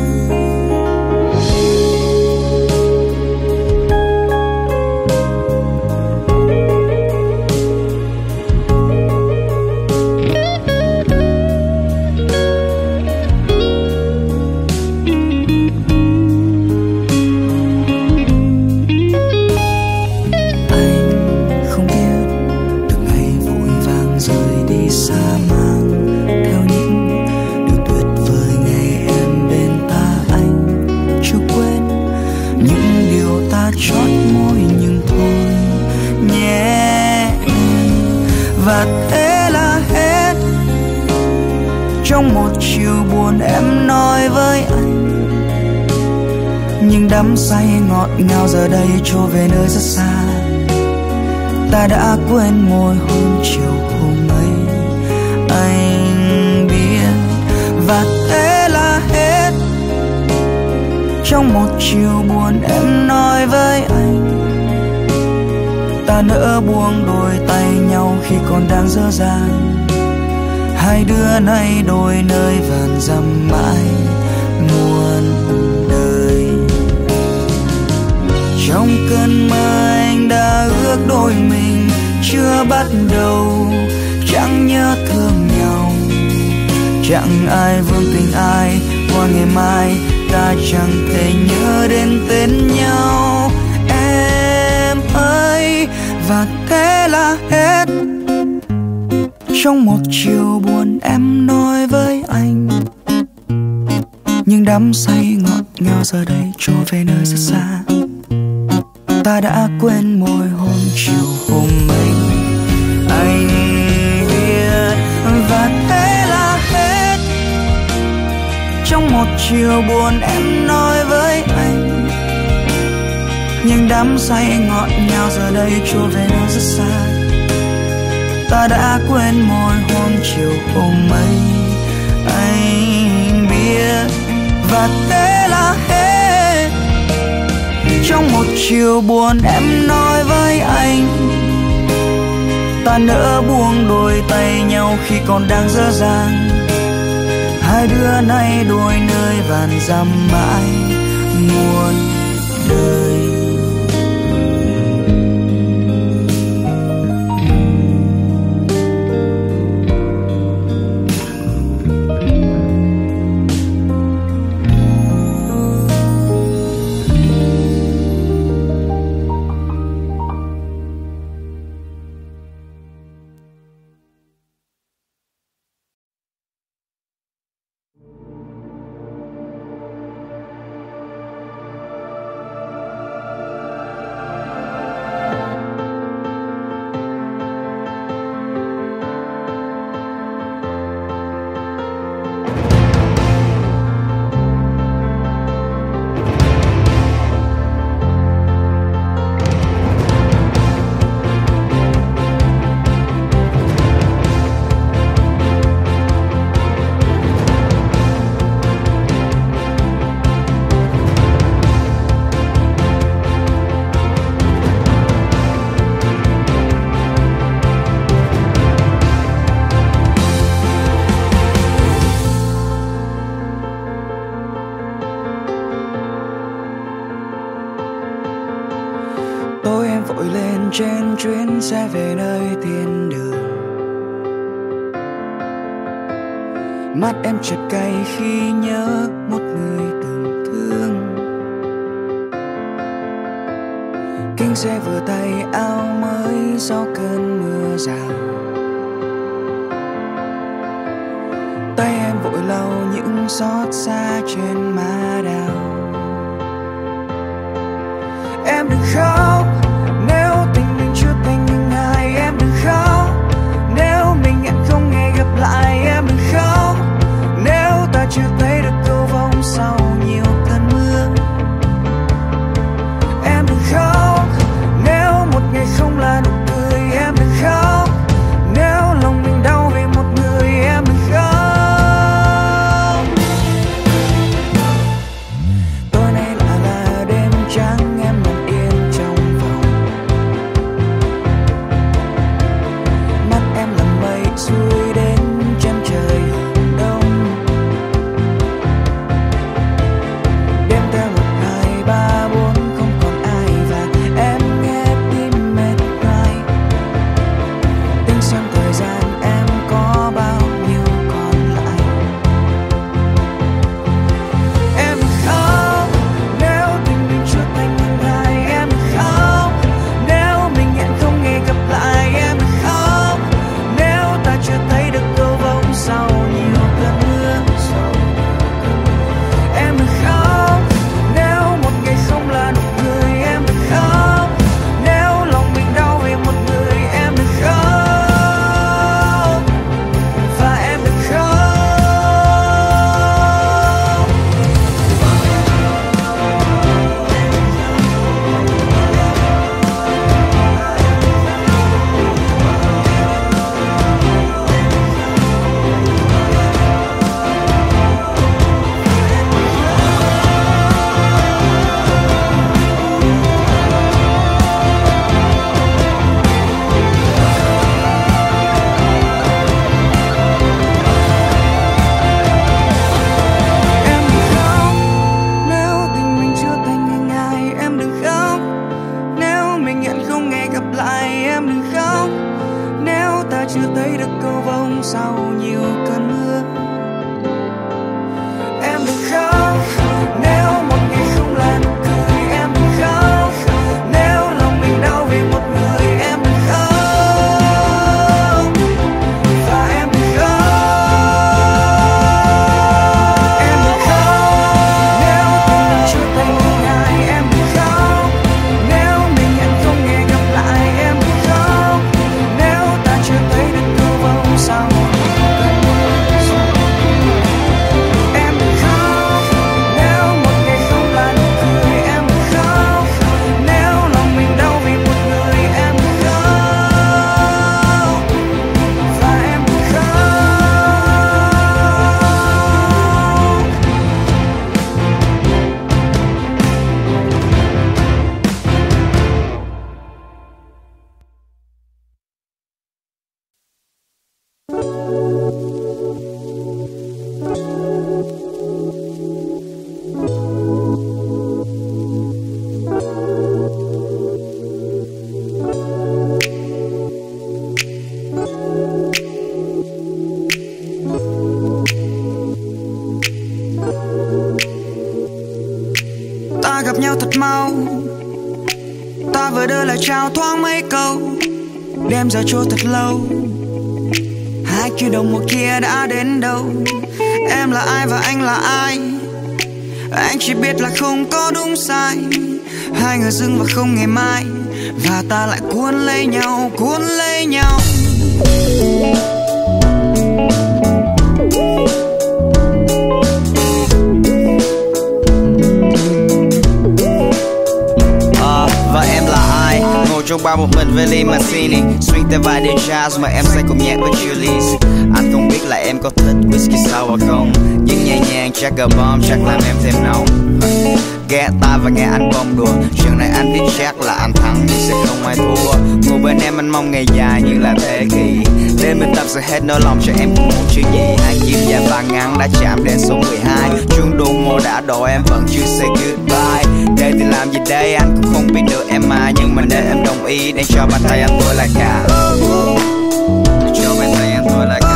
Và thế là hết trong một chiều buồn em nói với anh, nhưng đắm say ngọt ngào giờ đây trôi về nơi rất xa. Ta đã quên môi hôn chiều hôm ấy, anh biết và thế là hết. Trong một chiều buồn em nói với anh, ta nỡ buông đôi tay nhau khi còn đang dở dang. Hai đứa nay đôi nơi vàn dặm mãi muôn đời. Trong cơn mơ anh đã ước đôi mình chưa bắt đầu, chẳng nhớ thương nhau, chẳng ai vương tình ai. Qua ngày mai ta chẳng thể nhớ đến tên nhau em ơi. Và thế là hết. Trong một chiều buồn em nói với anh, nhưng đắm say ngọt ngào giờ đây trôi về nơi rất xa. Ta đã quên môi hôn chiều hôm ấy, anh biết và thế là hết. Trong một chiều buồn em nói với anh, nhưng đắm say ngọt ngào giờ đây trôi về nơi rất xa. Ta đã quên môi hôn chiều hôm ấy, anh biết và thế là hết. Trong một chiều buồn em nói với anh, ta nỡ buông đôi tay nhau khi còn đang dở dang. Hai đứa nay đôi nơi vàn dặm mãi muôn đời. Trên chuyến xe về nơi thiên đường, mắt em chợt cay khi nhớ một người từng thương. Kính xe vừa tay áo mới sau cơn mưa rào, tay em vội lau những xót xa trên má đào. Em đừng khóc nếu tình mình chưa thành những ai. Em đừng khóc nếu mình hẹn không nghe gặp lại. Em đừng khóc nếu ta chưa thấy được cầu vồng sau nhiều cơn mưa. Em đừng khóc nếu một ngày không là nụ cười. Em đừng khóc nếu lòng mình đau vì một người. Em đừng khóc. Tối nay là đêm trắng, em nằm yên trong mau. Ta vừa đưa lời chào thoáng mấy câu, đêm giờ trôi thật lâu. Hai kia đồng một kia đã đến đâu? Em là ai và anh là ai? Anh chỉ biết là không có đúng sai. Hai người dưng và không ngày mai, và ta lại cuốn lấy nhau, cuốn lấy nhau. Và em là ai? Ngồi trong bar một mình với ly martini, swing theo vài đêm jazz mà em say cùng nhạc với Julius. Anh không biết là em có thích whisky sour không, nhưng nhẹ nhàng chắc gờ bomb chắc làm em thêm nóng. Ghé tai và nghe anh bông đùa, chuyện này anh biết chắc là anh thắng nhưng sẽ không ai thua. Ngồi bên em anh mong ngày dài như là thế kỷ, đêm mình tập sẽ hết nỗi lòng cho em cũng muốn chứ gì. Hai chim dài và ngắn đã chạm đến số 12, chuông đồng hồ đã đổ em vẫn chưa say goodbye. Đây thì làm gì đây anh cũng không biết được em mà, nhưng mà nếu em đồng ý để cho bàn tay anh tôi lại cả, cho bàn tay anh tôi lại cả.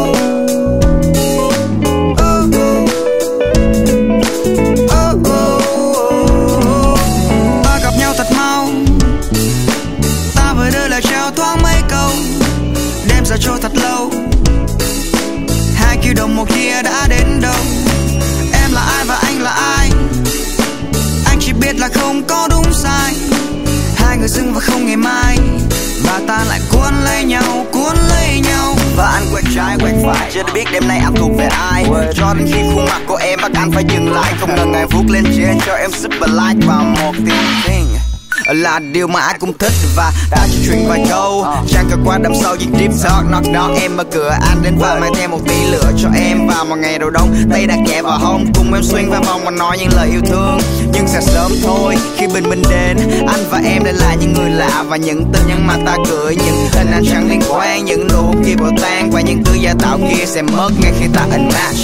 Giờ trôi thật lâu, hai kia đồng một kia đã đến đâu? Em là ai và anh là ai? Anh chỉ biết là không có đúng sai. Hai người dưng và không ngày mai, và ta lại cuốn lấy nhau, cuốn lấy nhau. Và anh quẹt trái quẹt phải, chưa biết đêm nay anh thuộc về ai. Cho đến khi khuôn mặt của em bắt anh phải dừng lại, không ngần ngại vuốt lên trên cho em super like vào một tiếng là điều mà ai cũng thích. Và ta chỉ truyền vài câu, chẳng cần qua đằng sau những deep talk. Knock knock em mở cửa anh đến và mang theo một tí lửa cho em vào một ngày đầu đông. Tay đặt nhẹ vào hông cùng em swing vào vòng mà nói những lời yêu thương. Nhưng sẽ sớm thôi khi bình minh đến, anh và em lại là những người lạ. Và những tin nhắn mà ta gửi, những hình ảnh chẳng liên quan, những nụ kia bỏ tan và những thứ giả tạo kia sẽ mất ngay khi ta unmatch.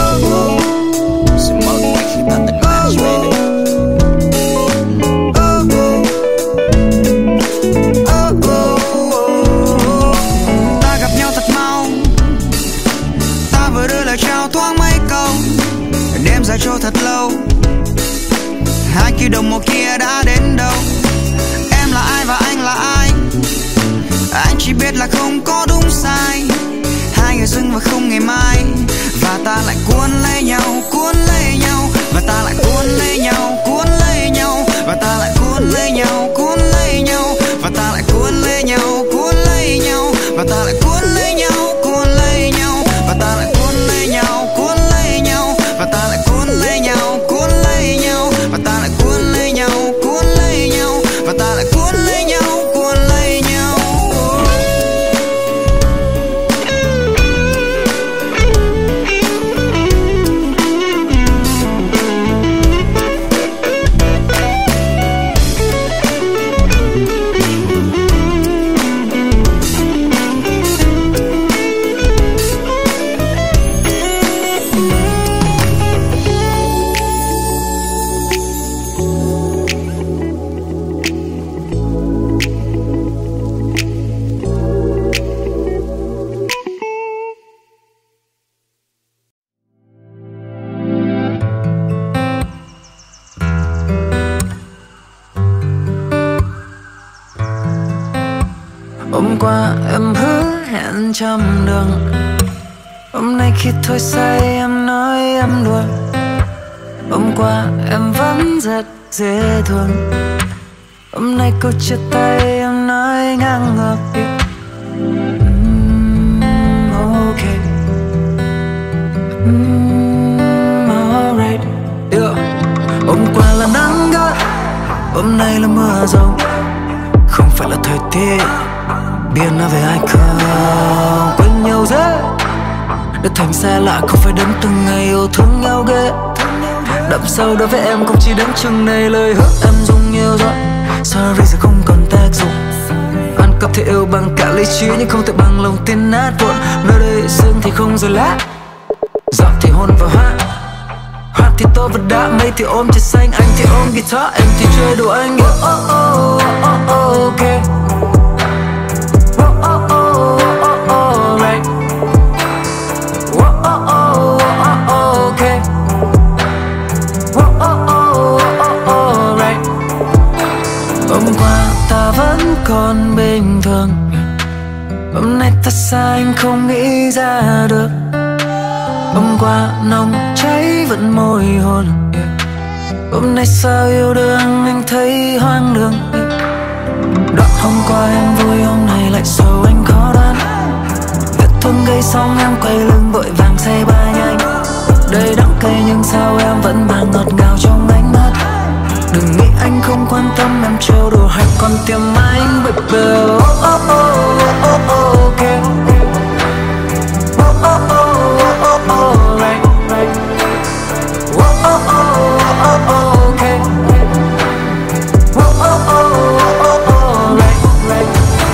Sẽ mất ngay khi ta unmatch baby. Chào thoáng mấy câu, đêm dài trôi thật lâu. Hai kia đồng một kia đã đến đâu? Em là ai và anh là ai? Anh chỉ biết là không có đúng sai. Hai người dưng và không ngày mai, và ta lại cuốn lấy nhau, cuốn lấy nhau. Và ta lại cuốn lấy nhau, cuốn lấy nhau. Và ta lại cuốn lấy nhau, cuốn lấy nhau. Và ta lại cuốn lấy nhau, cuốn lấy nhau. Và ta lại cuốn lấy nhau, cuốn lấy nhau. Và ta lại cuốn lấy nhau, cuốn lấy nhau. Và ta lại cuốn lấy nhau, cuốn lấy nhau. Và ta lại cuốn lấy nhau, cuốn lấy nhau. Và ta lại cuốn lấy nhau, cuốn lấy nhau. Hôm qua em hứa hẹn trăm đường, hôm nay khi thôi say em nói em đùa. Hôm qua em vẫn rất dễ thương, hôm nay câu chia tay em nói ngang ngược. Ok, alright, yeah. Hôm qua là nắng gắt, hôm nay là mưa rông. Không phải là thời tiết, biết nói về ai không. Quên nhau dễ, đã thành xa lạ không phải đến từng ngày yêu thương nhau ghê. Đậm sâu đối với em không chỉ đến chừng này, lời hứa em dùng nhiều rồi. Sorry giờ không còn tác dụng. Ăn cắp thì yêu bằng cả lý trí, nhưng không thể bằng lòng tin nát vụn. Nơi đây sương thì không rơi lá, giọng thì hôn vào hoa. Hoa thì tôi vẫn đã, mây thì ôm trời xanh. Anh thì ôm guitar, em thì chơi đồ anh. Oh oh oh oh oh okay. Right. Thật ra anh không nghĩ ra được, hôm qua nồng cháy vẫn môi hôn. Hôm nay sao yêu đương anh thấy hoang đường. Đoạn hôm qua em vui hôm nay lại sầu anh khó đoán. Vết thương gây xong em quay lưng vội vàng say ba nhanh. Đời đắng cay nhưng sao em vẫn mang ngọt ngào trong ánh mắt. Đừng nghĩ anh không quan tâm em trêu đùa hay còn tìm anh baby. Oh oh oh oh oh okay. Oh oh oh oh oh right right. Oh oh oh oh oh okay. Oh oh oh oh oh right right.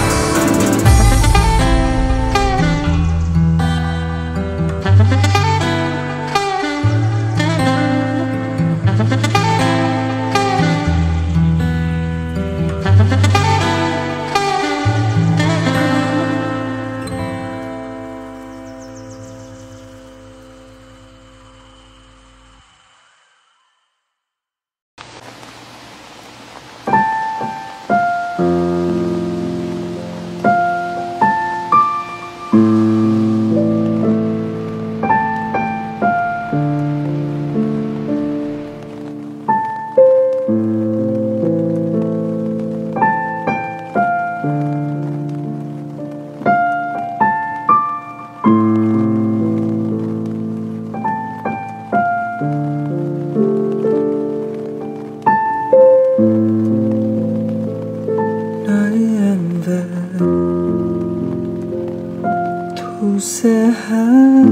Sẽ hát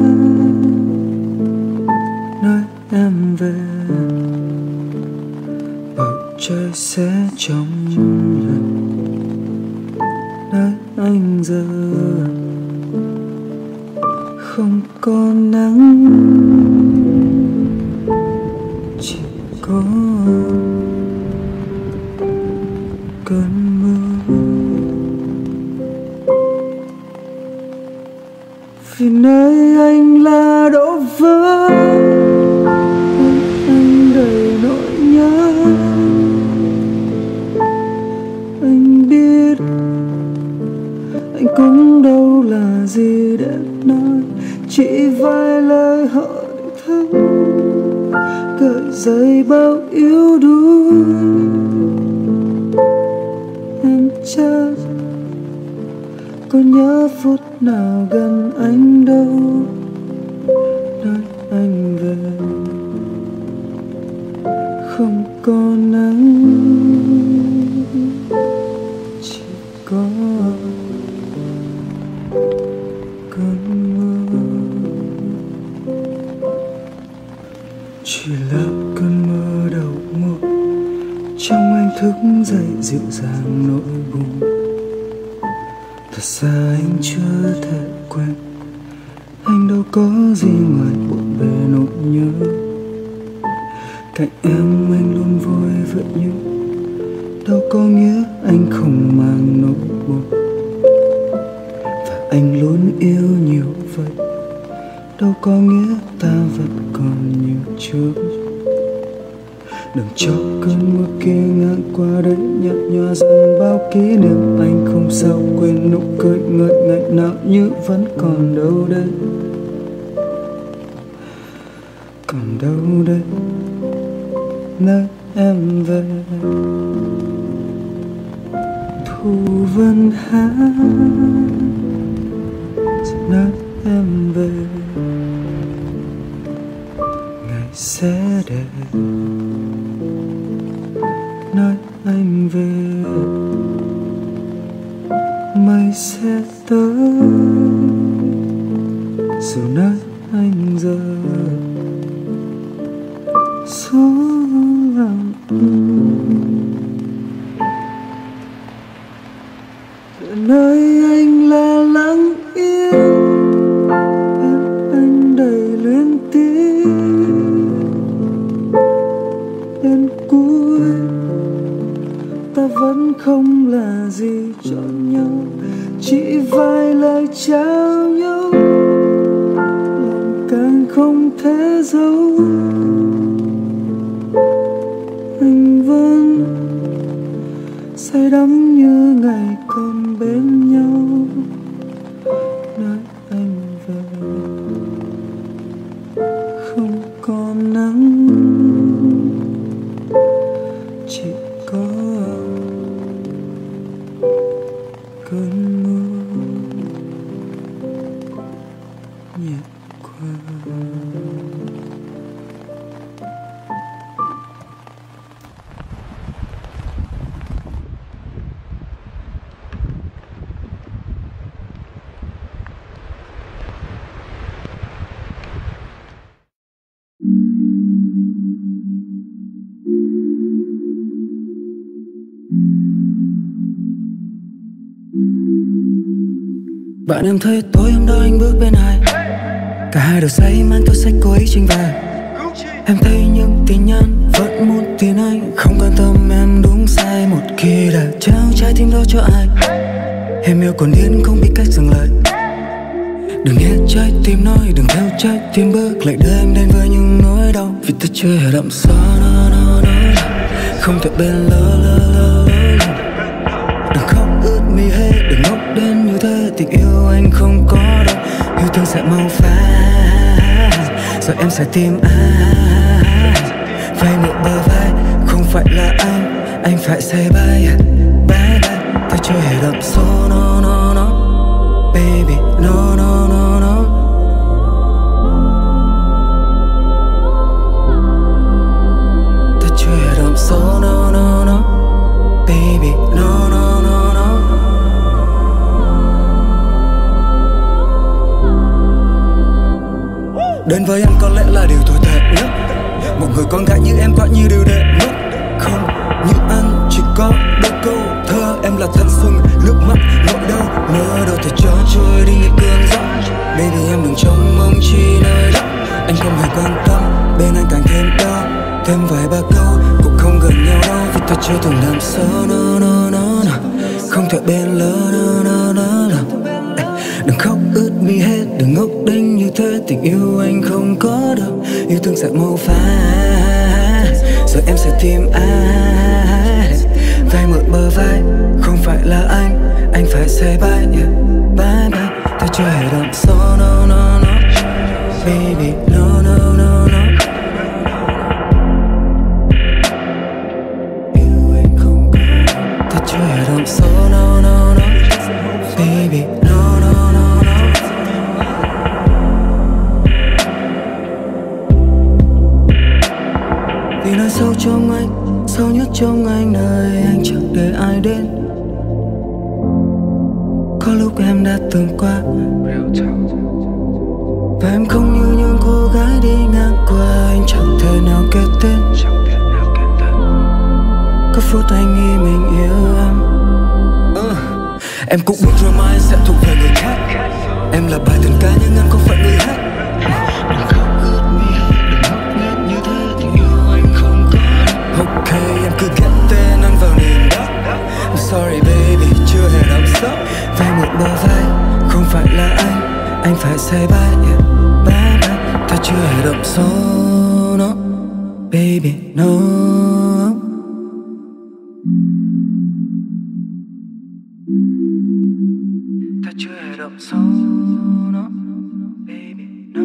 nói em về, bầu trời sẽ trong lần nói anh giờ không có nắng, chỉ có cơn mưa. Vì nơi anh là đổ vỡ, anh đầy nỗi nhớ. Anh biết anh cũng đâu là gì để nói, chỉ vài lời hỏi thăm gợi dậy bao yếu đuối. Em chắc có nhớ phút nào gần anh đâu, nói anh về không có nắng, chỉ có cơn mưa. Chỉ là cơn mưa đầu mùa, trong anh thức dậy dịu dàng nỗi buồn. Thật ra anh chưa thể quên, anh đâu có gì ngoài buồn về nỗi nhớ. Cạnh em anh luôn vui vậy nhưng đâu có nghĩa anh không mang nỗi buồn. Và anh luôn yêu nhiều vậy, đâu có nghĩa ta vẫn còn như trước. Đừng cho cơn mưa kia ngang qua đấy nhạt nhòa dần bao kỷ niệm. Anh không sao quên nụ cười ngợi ngày nào như vẫn còn đâu đây, còn đâu đây nơi em về. Thu vân hát nơi em về, ngày sẽ đẹp nơi anh về, mây sẽ tới dù nơi anh giờ số lặng. Nơi anh là lặng yên, anh đầy luyến tiếc. Đến cuối ta vẫn không là gì cho nhau, chỉ vài lời trao nhau, lòng càng không thể giấu. Anh vẫn say đắm như ngày còn bên nhau, có nắng, chỉ có cơn mưa nhẹ qua. Bạn em thấy tối hôm đó anh bước bên ai, cả hai đều say mang theo sách cô ấy trình về. Em thấy những tin nhắn vẫn muốn tin anh, không quan tâm em đúng sai. Một khi đã trao trái tim đó cho ai, em yêu còn điên không biết cách dừng lại. Đừng nghe trái tim nói, đừng theo trái tim bước, lại đưa em đến với những nỗi đau. Vì ta chưa hề đậm sâu nó không thể bên lỡ. Đừng khóc ướt mi hết, đừng ngốc đến như thế. Tình yêu anh không có đâu, yêu thương sẽ mau phai. Giờ em sẽ tìm ai vay mượn bờ vai, không phải là anh phải say bye bye. Ta chưa hề đậm sâu no baby no. Ta chưa hề đậm sâu no baby no. Đến với anh có lẽ là điều tồi tệ nhất, một người con gái như em quả như điều đệ mất. Không như anh chỉ có đôi câu thơ, em là thanh xuân nước mắt nỗi đau. Mơ đâu thể cho trôi đi như cơn gió. Baby em đừng trông mong chi nơi đó, anh không hề quan tâm, bên anh càng thêm đau. Thêm vài ba câu cũng không gần nhau đâu, vì ta chưa từng làm sâu no. Không thể bên lỡ no. Đừng khóc ướt mi hết, đừng ngốc đinh như thế. Tình yêu anh không có đâu, yêu thương sẽ mau phai. Giờ em sẽ tìm ai vai mượn bờ vai, không phải là anh phải say bye bye. Ta chưa hề đậm sâu no baby no. Yêu anh không có, ta chưa hề đậm sâu no baby no. Vì nơi sâu trong anh, sâu nhất trong anh, nơi anh chẳng để ai đến. Có lúc em đã từng qua, và em không như những cô gái đi ngang qua. Anh chẳng thể nào kể tên, có phút anh nghĩ mình yêu em. Em cũng biết rồi mai sẽ thuộc về người khác. Em là bài tình ca nhưng anh không phải người hát. Ok em cứ ghét tên anh vào niềm đó. I'm sorry baby chưa hề đau sốc. Vai một bờ vai, không phải là anh phải say bye bye. Ta chưa hề đậm sâu no baby no. Ta chưa hề đậm sâu no baby no.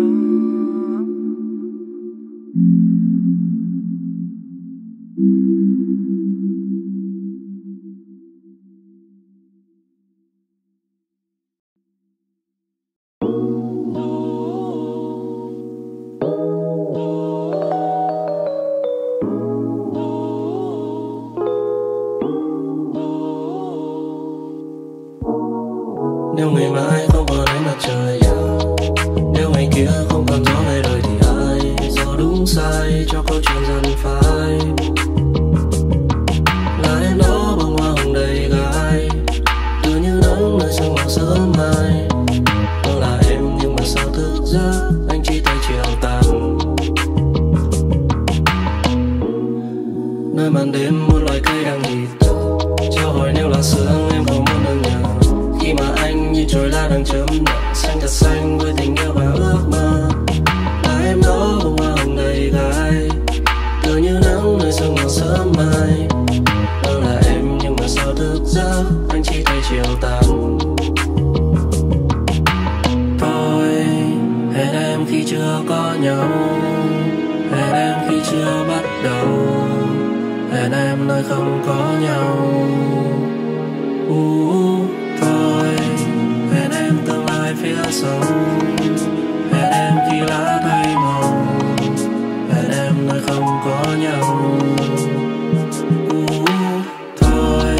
Nếu ngày mai không còn ánh mặt trời, nếu ngày kia không còn gió hay đời thì ai do đúng sai cho câu chuyện dần phai. Là em đó bông hoa hồng đầy gai, tựa như nắng nơi sương màu sớm mai. Đó là em nhưng mà sao thức giấc anh chỉ tay chiều tàn. Nơi màn đêm một loài cây đang nhịp thở, trao hỏi nếu là sương em có muốn được nhờ. Khi mà anh như trồi lá đang chớm nở, xanh thật xanh với tình yêu và ước mơ. Là em đó bông hoa hồng đầy gai, tựa như nắng nơi sương màu sớm mai. Đó là em nhưng mà sao thức giấc anh chỉ thấy chiều tàn. Tôi hẹn em khi chưa có nhau, hẹn em nơi không có nhau. Thôi hẹn em tương lai phía sau, hẹn em khi lá thay màu, hẹn em nơi không có nhau. Thôi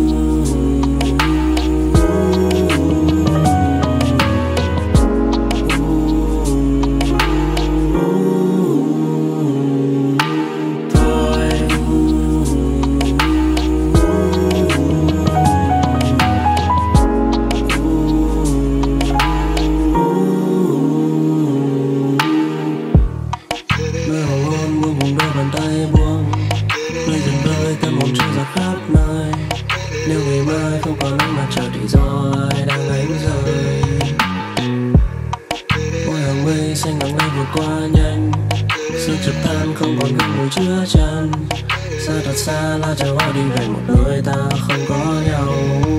xa là chờ họ đi về một nơi ta không có nhau.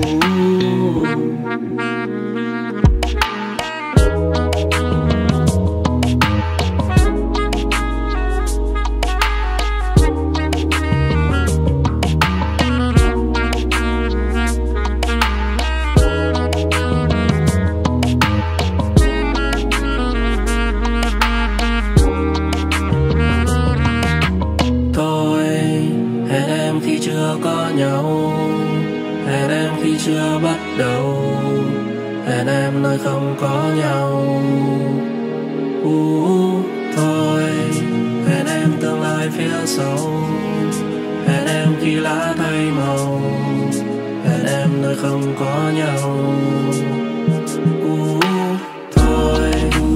Chưa bắt đầu hẹn em nơi không có nhau. Thôi hẹn em tương lai phía sau, hẹn em khi lá thay màu, hẹn em nơi không có nhau. Thôi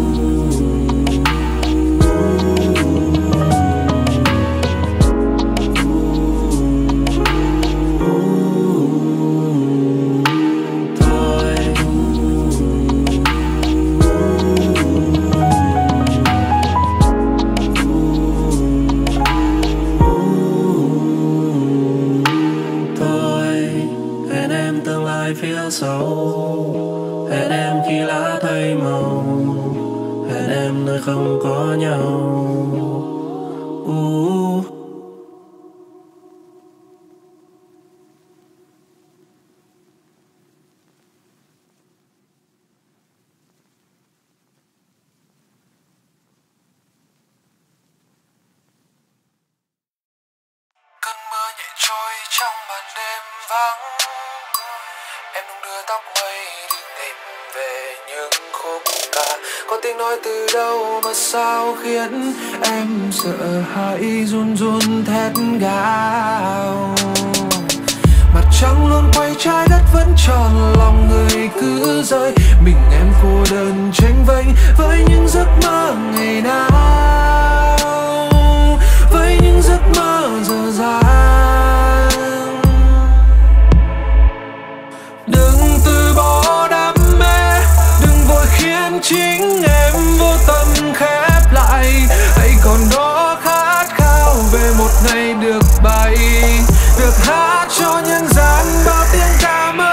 phía sau, hẹn em khi lá thay màu, hẹn em nơi không có nhau. Cơn mưa nhẹ trôi trong màn đêm vắng, em đung đưa tóc mây đi tìm về những khúc ca. Có tiếng nói từ đâu mà sao khiến em sợ hãi run run thét gào. Mặt trăng luôn quay, trái đất vẫn tròn, lòng người cứ rơi. Mình em cô đơn chênh vênh với những giấc mơ ngày nào, với những giấc mơ dở dang. Đừng từ bỏ đam mê, đừng vội khiến chính em vô tâm khép lại. Hãy còn đó khát khao về một ngày được bay, được hát cho nhân gian bao tiếng ca mơ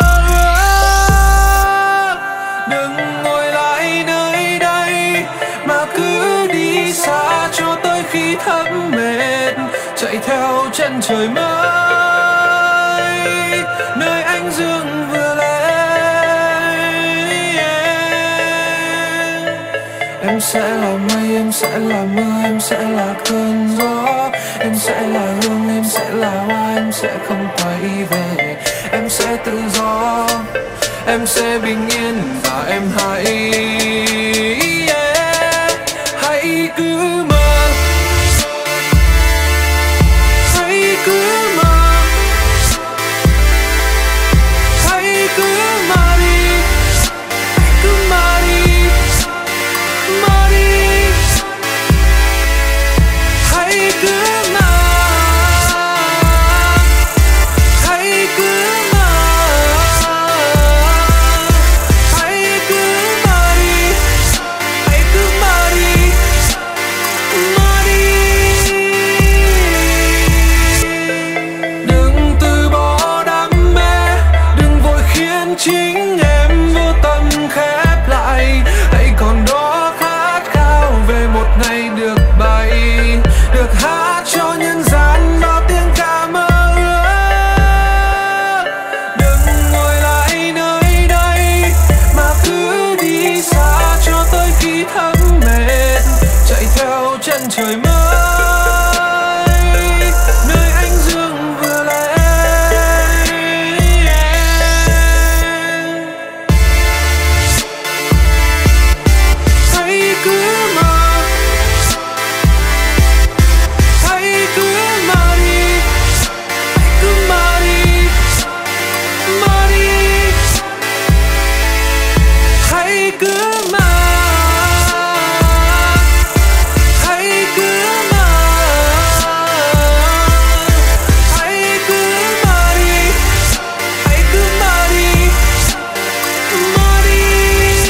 ước. Đừng ngồi lại nơi đây mà cứ đi xa cho tới khi thấm mệt, chạy theo chân trời mới nơi ánh dương vừa lên. Em sẽ là mây, em sẽ là mưa, em sẽ là cơn gió, em sẽ là hương, em sẽ là hoa, em sẽ không quay về. Em sẽ tự do, em sẽ bình yên và em hãy cứ mơ, hãy cứ mơ, hãy cứ mơ đi, hãy cứ mơ đi, mơ đi, hãy cứ mơ, hãy cứ mơ, hãy cứ mơ đi, hãy cứ mơ đi. theo chân trời mới, nơi ánh dương vừa lên. Hãy cứ mơ, hãy cứ mơ đi, hãy cứ mơ đi, mơ đi. Hãy cứ mơ, hãy cứ mơ, hãy cứ mơ đi, hãy cứ mơ đi, mơ đi.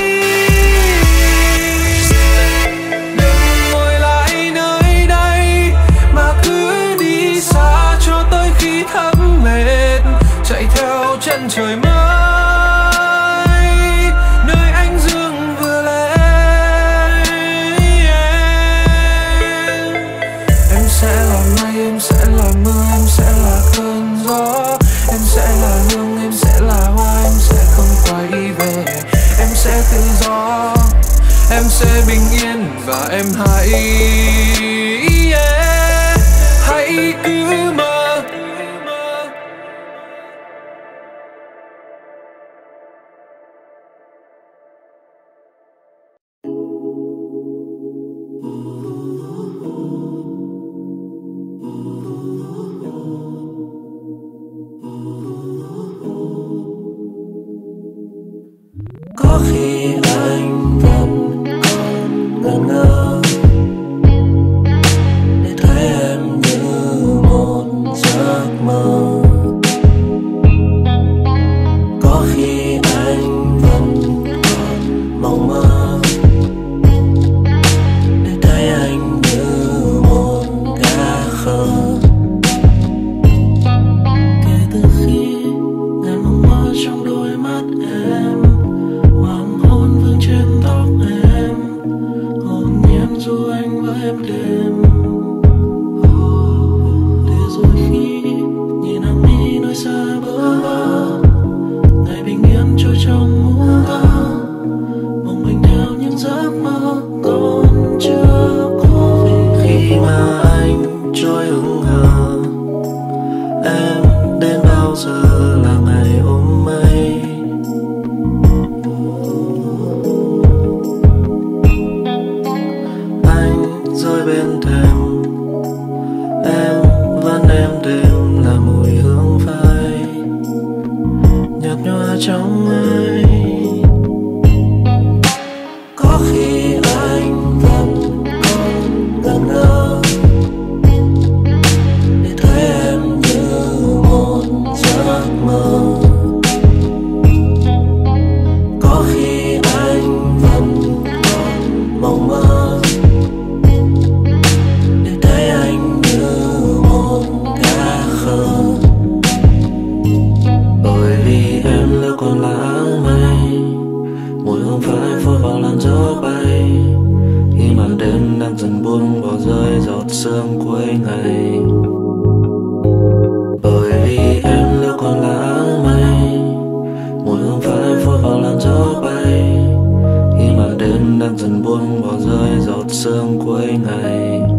Đừng ngồi lại nơi đây mà cứ đi xa cho tới khi thấm mệt, chạy theo chân trời mới, nơi ánh dương vừa lên. Em sẽ là mây, em sẽ là mưa, em sẽ là cơn gió, em sẽ là hương, em sẽ là hoa, em sẽ không quay đi về. Em sẽ tự do, em sẽ bình yên và em hãy cứ mơ. Có khi anh vẫn còn ngẩn ngơ để thấy em như một giấc mơ. Có khi anh vẫn còn mộng mơ để thấy anh như một gã khờ. Kể từ khi ngày mộng mơ trong đôi mắt em, hoàng hôn vương trên tóc em, hồn nhiên du anh với em đêm. Để rồi khi nhìn em đi nơi xa bờ, ngày bình yên trôi trong ngủ mơ, mong mình theo những giấc mơ còn chưa có về. Khi mà anh trôi hững hờ, em đến bao giờ là ngày ôm mây. Rơi bên thềm, em vẫn êm đềm là mùi hương phai nhạt nhòa trong mây. Có khi anh vẫn còn ngẩn ngơ để thấy em như một giấc mơ. Có khi anh vẫn còn mộng mơ để thấy anh như một gã khờ. Bởi vì em lỡ còn là áng mây, mùi hương phai phôi vào làn gió bay, khi màn đêm đang dần buông bỏ rơi giọt sương cuối ngày. Bởi vì em lỡ còn là áng mây, mùi hương phai phôi vào làn gió bay, khi màn đêm đang dần buông bỏ rơi giọt sương cuối ngày.